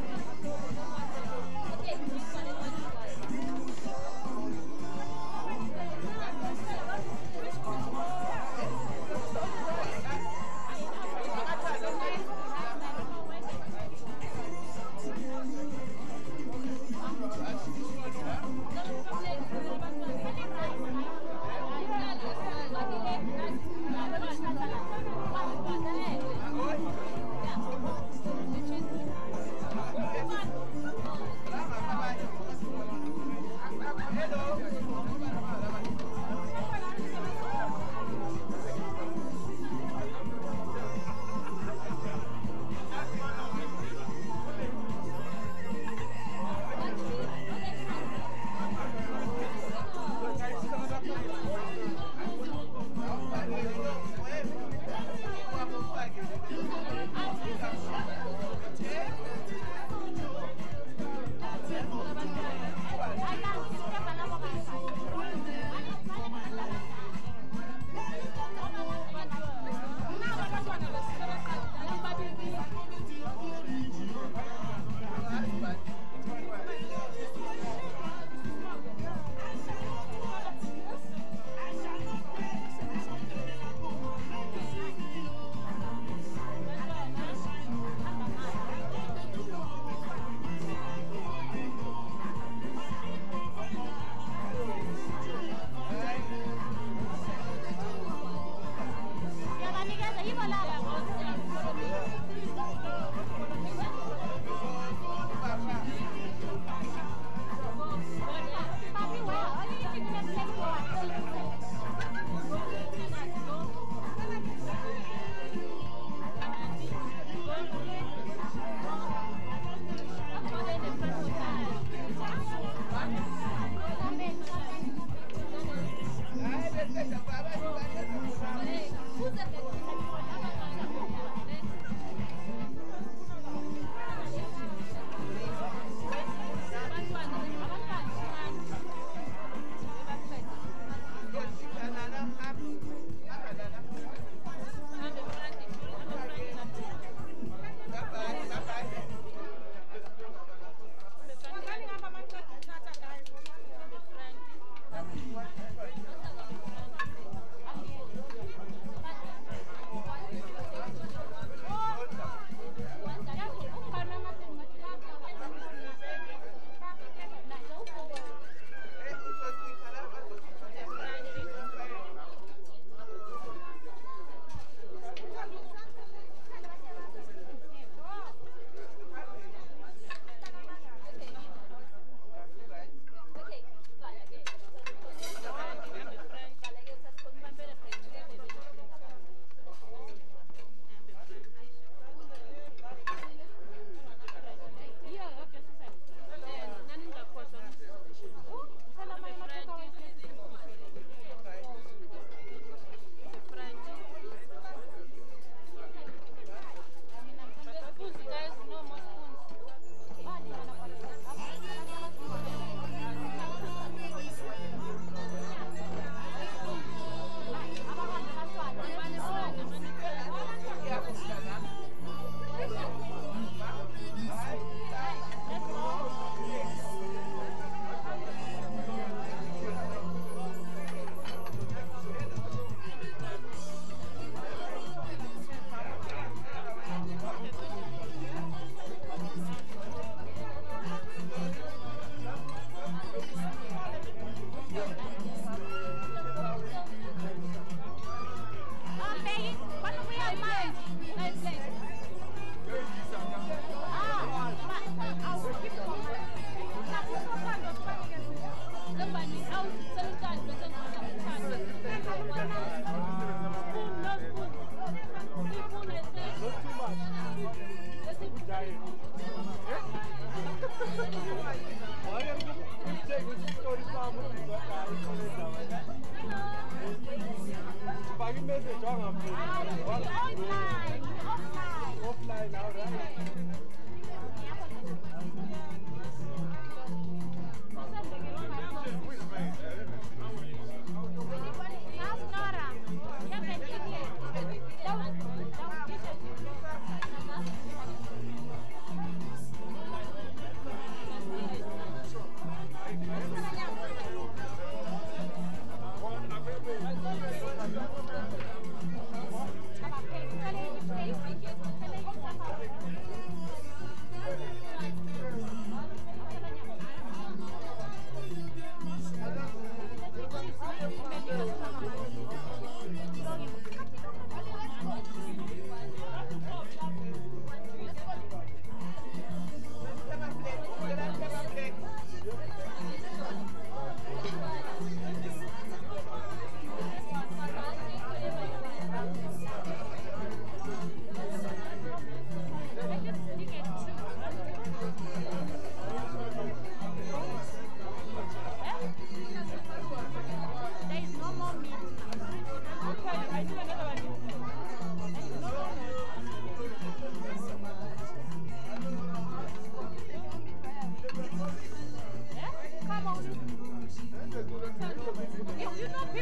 [SPEAKER 6] Don't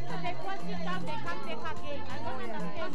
[SPEAKER 11] people they go sit down, they come back again. I don't understand.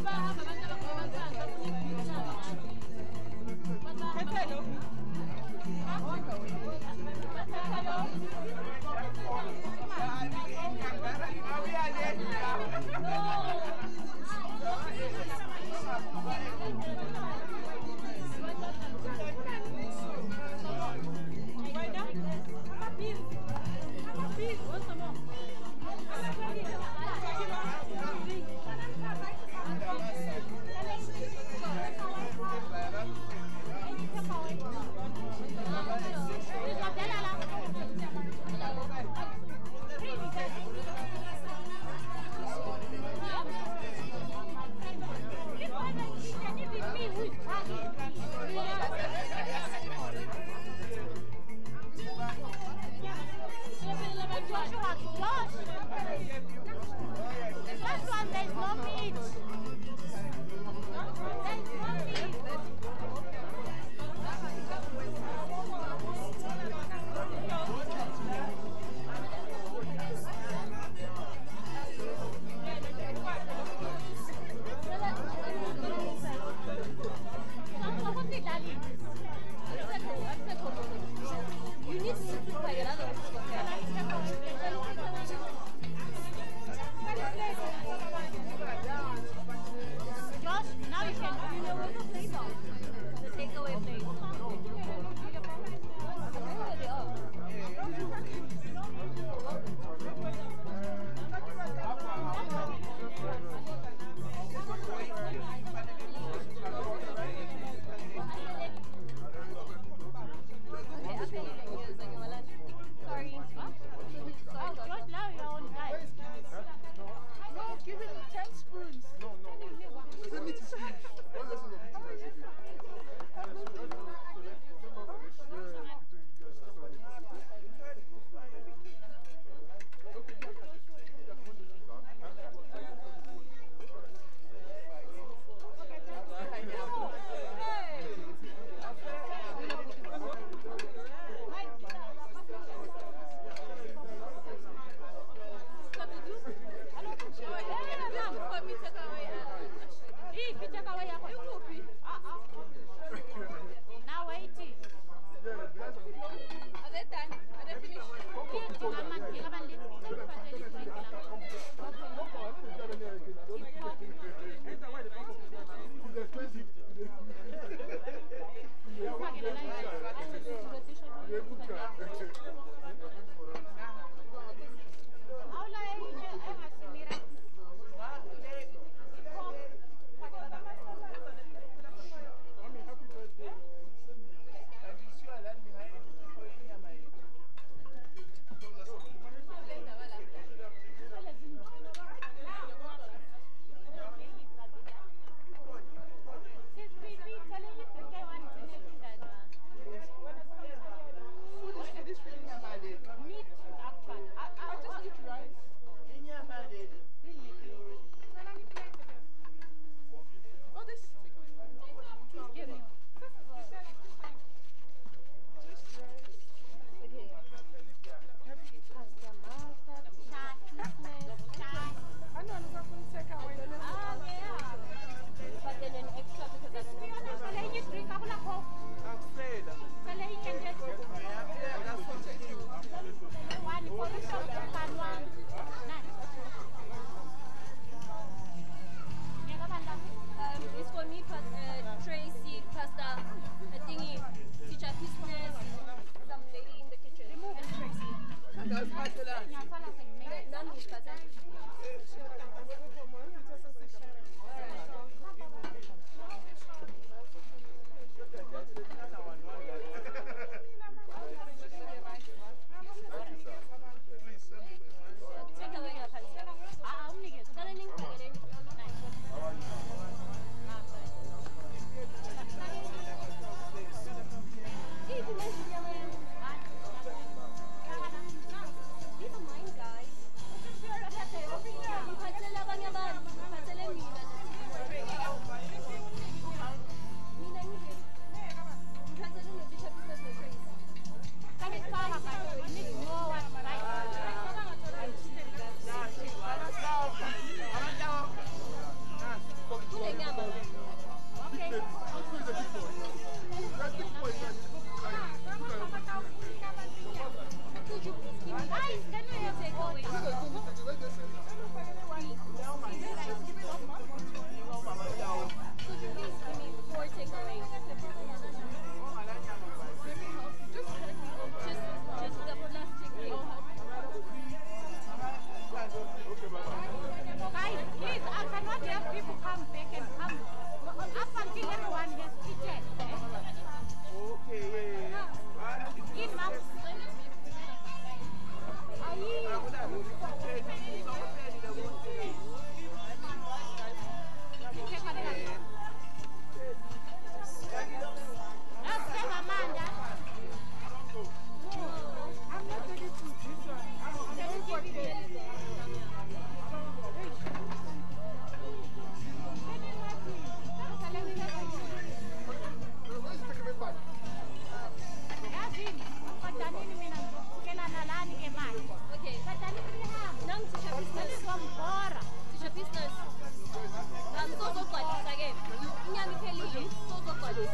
[SPEAKER 11] Okay, but then nang teacher business from Bora. Teacher business. I'm so so glad this again. Inyami Kelly, so so glad this.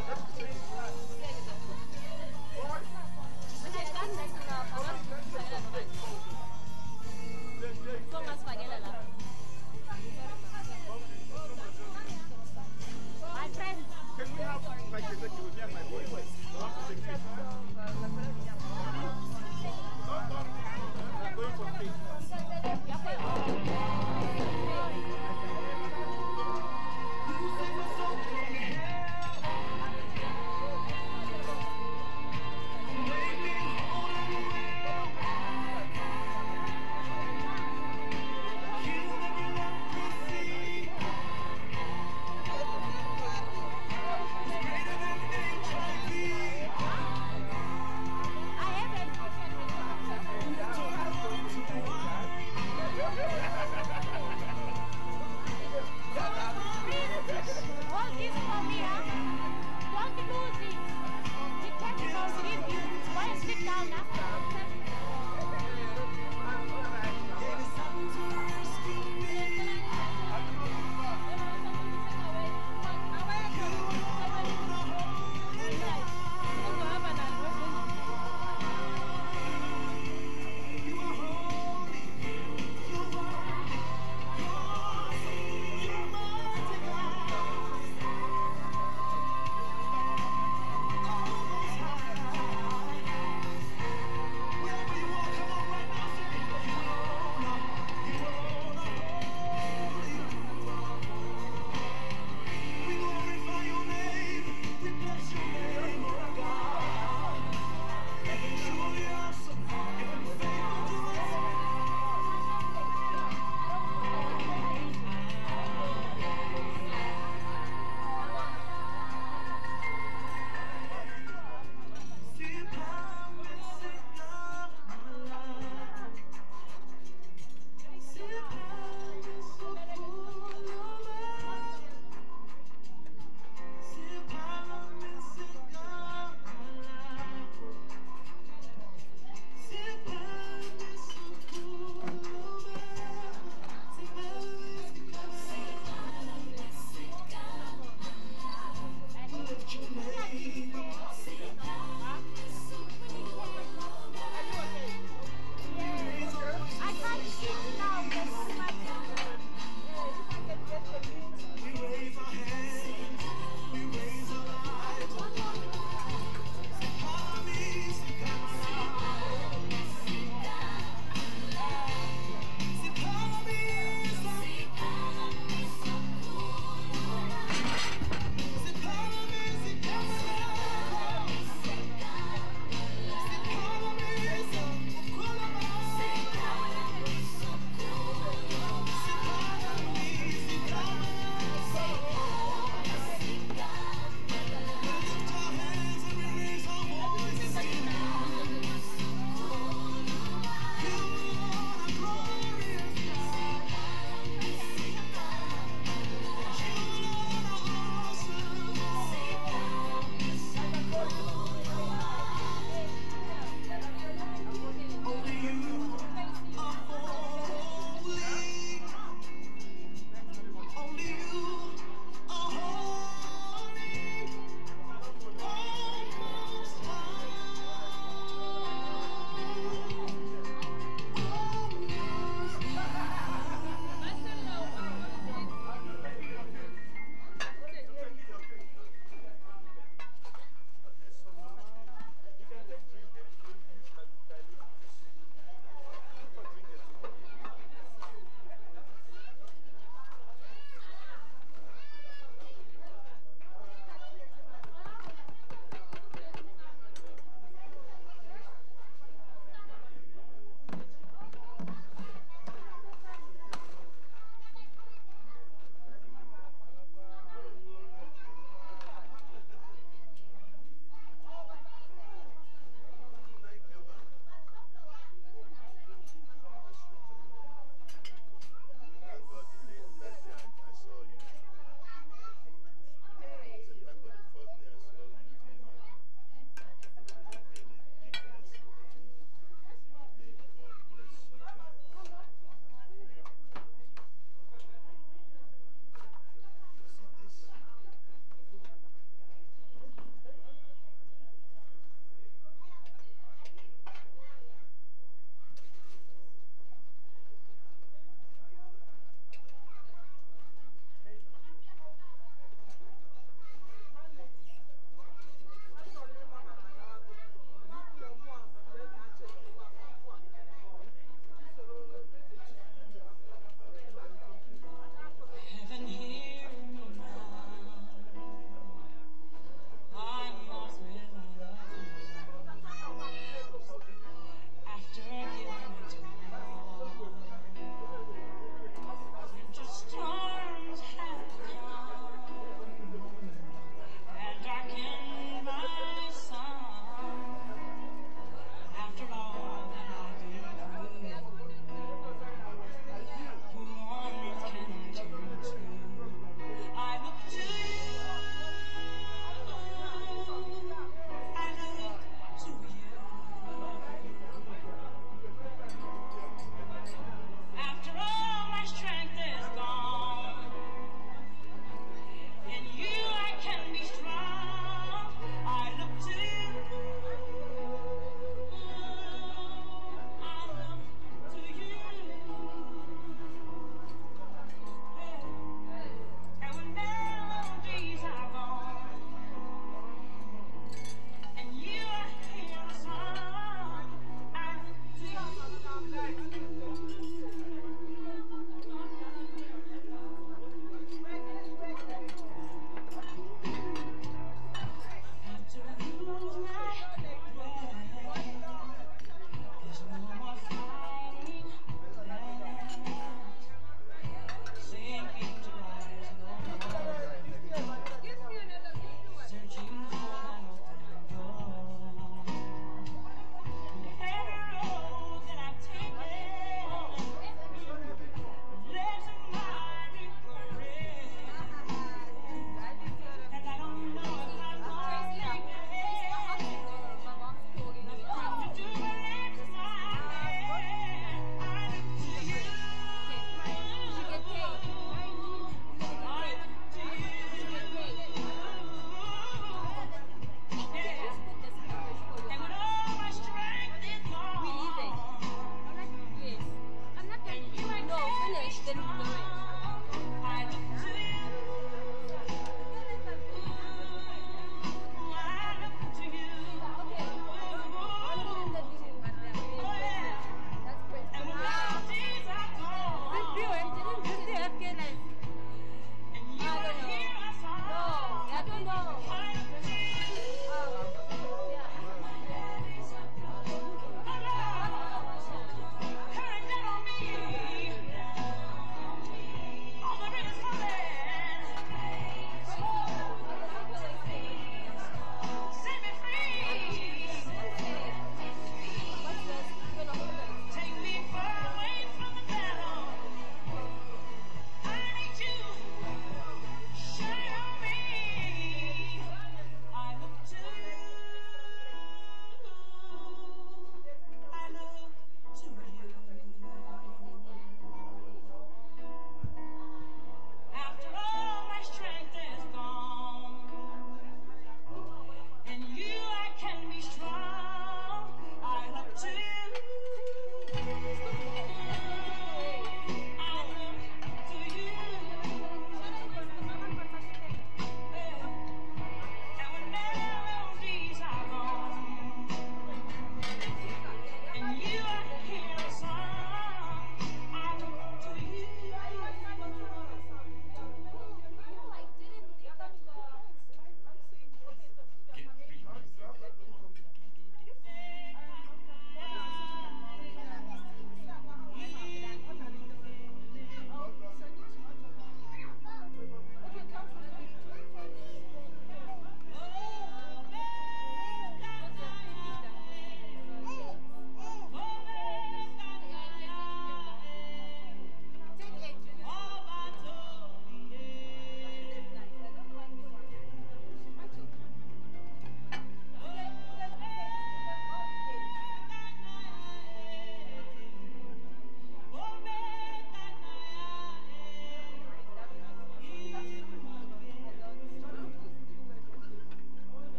[SPEAKER 11] Okay, kan na sa kawan. So mas pagela la. My friend.
[SPEAKER 9] Can we have like a second with me and my boy? I want to take pictures. I'm going for
[SPEAKER 3] We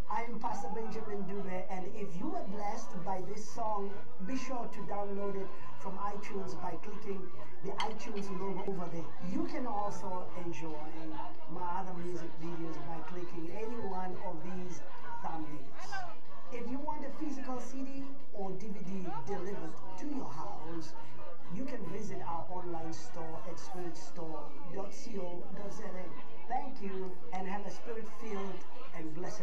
[SPEAKER 12] I am Pastor Benjamin Dube, and if you were blessed by this song, be sure to download it from iTunes by clicking the iTunes logo over there. You can also enjoy my other music videos by clicking any one of these thumbnails. If you want a physical C D or D V D delivered to your house, you can visit our online store at spirit store dot co dot za. Thank you, and have a spirit-filled and blessed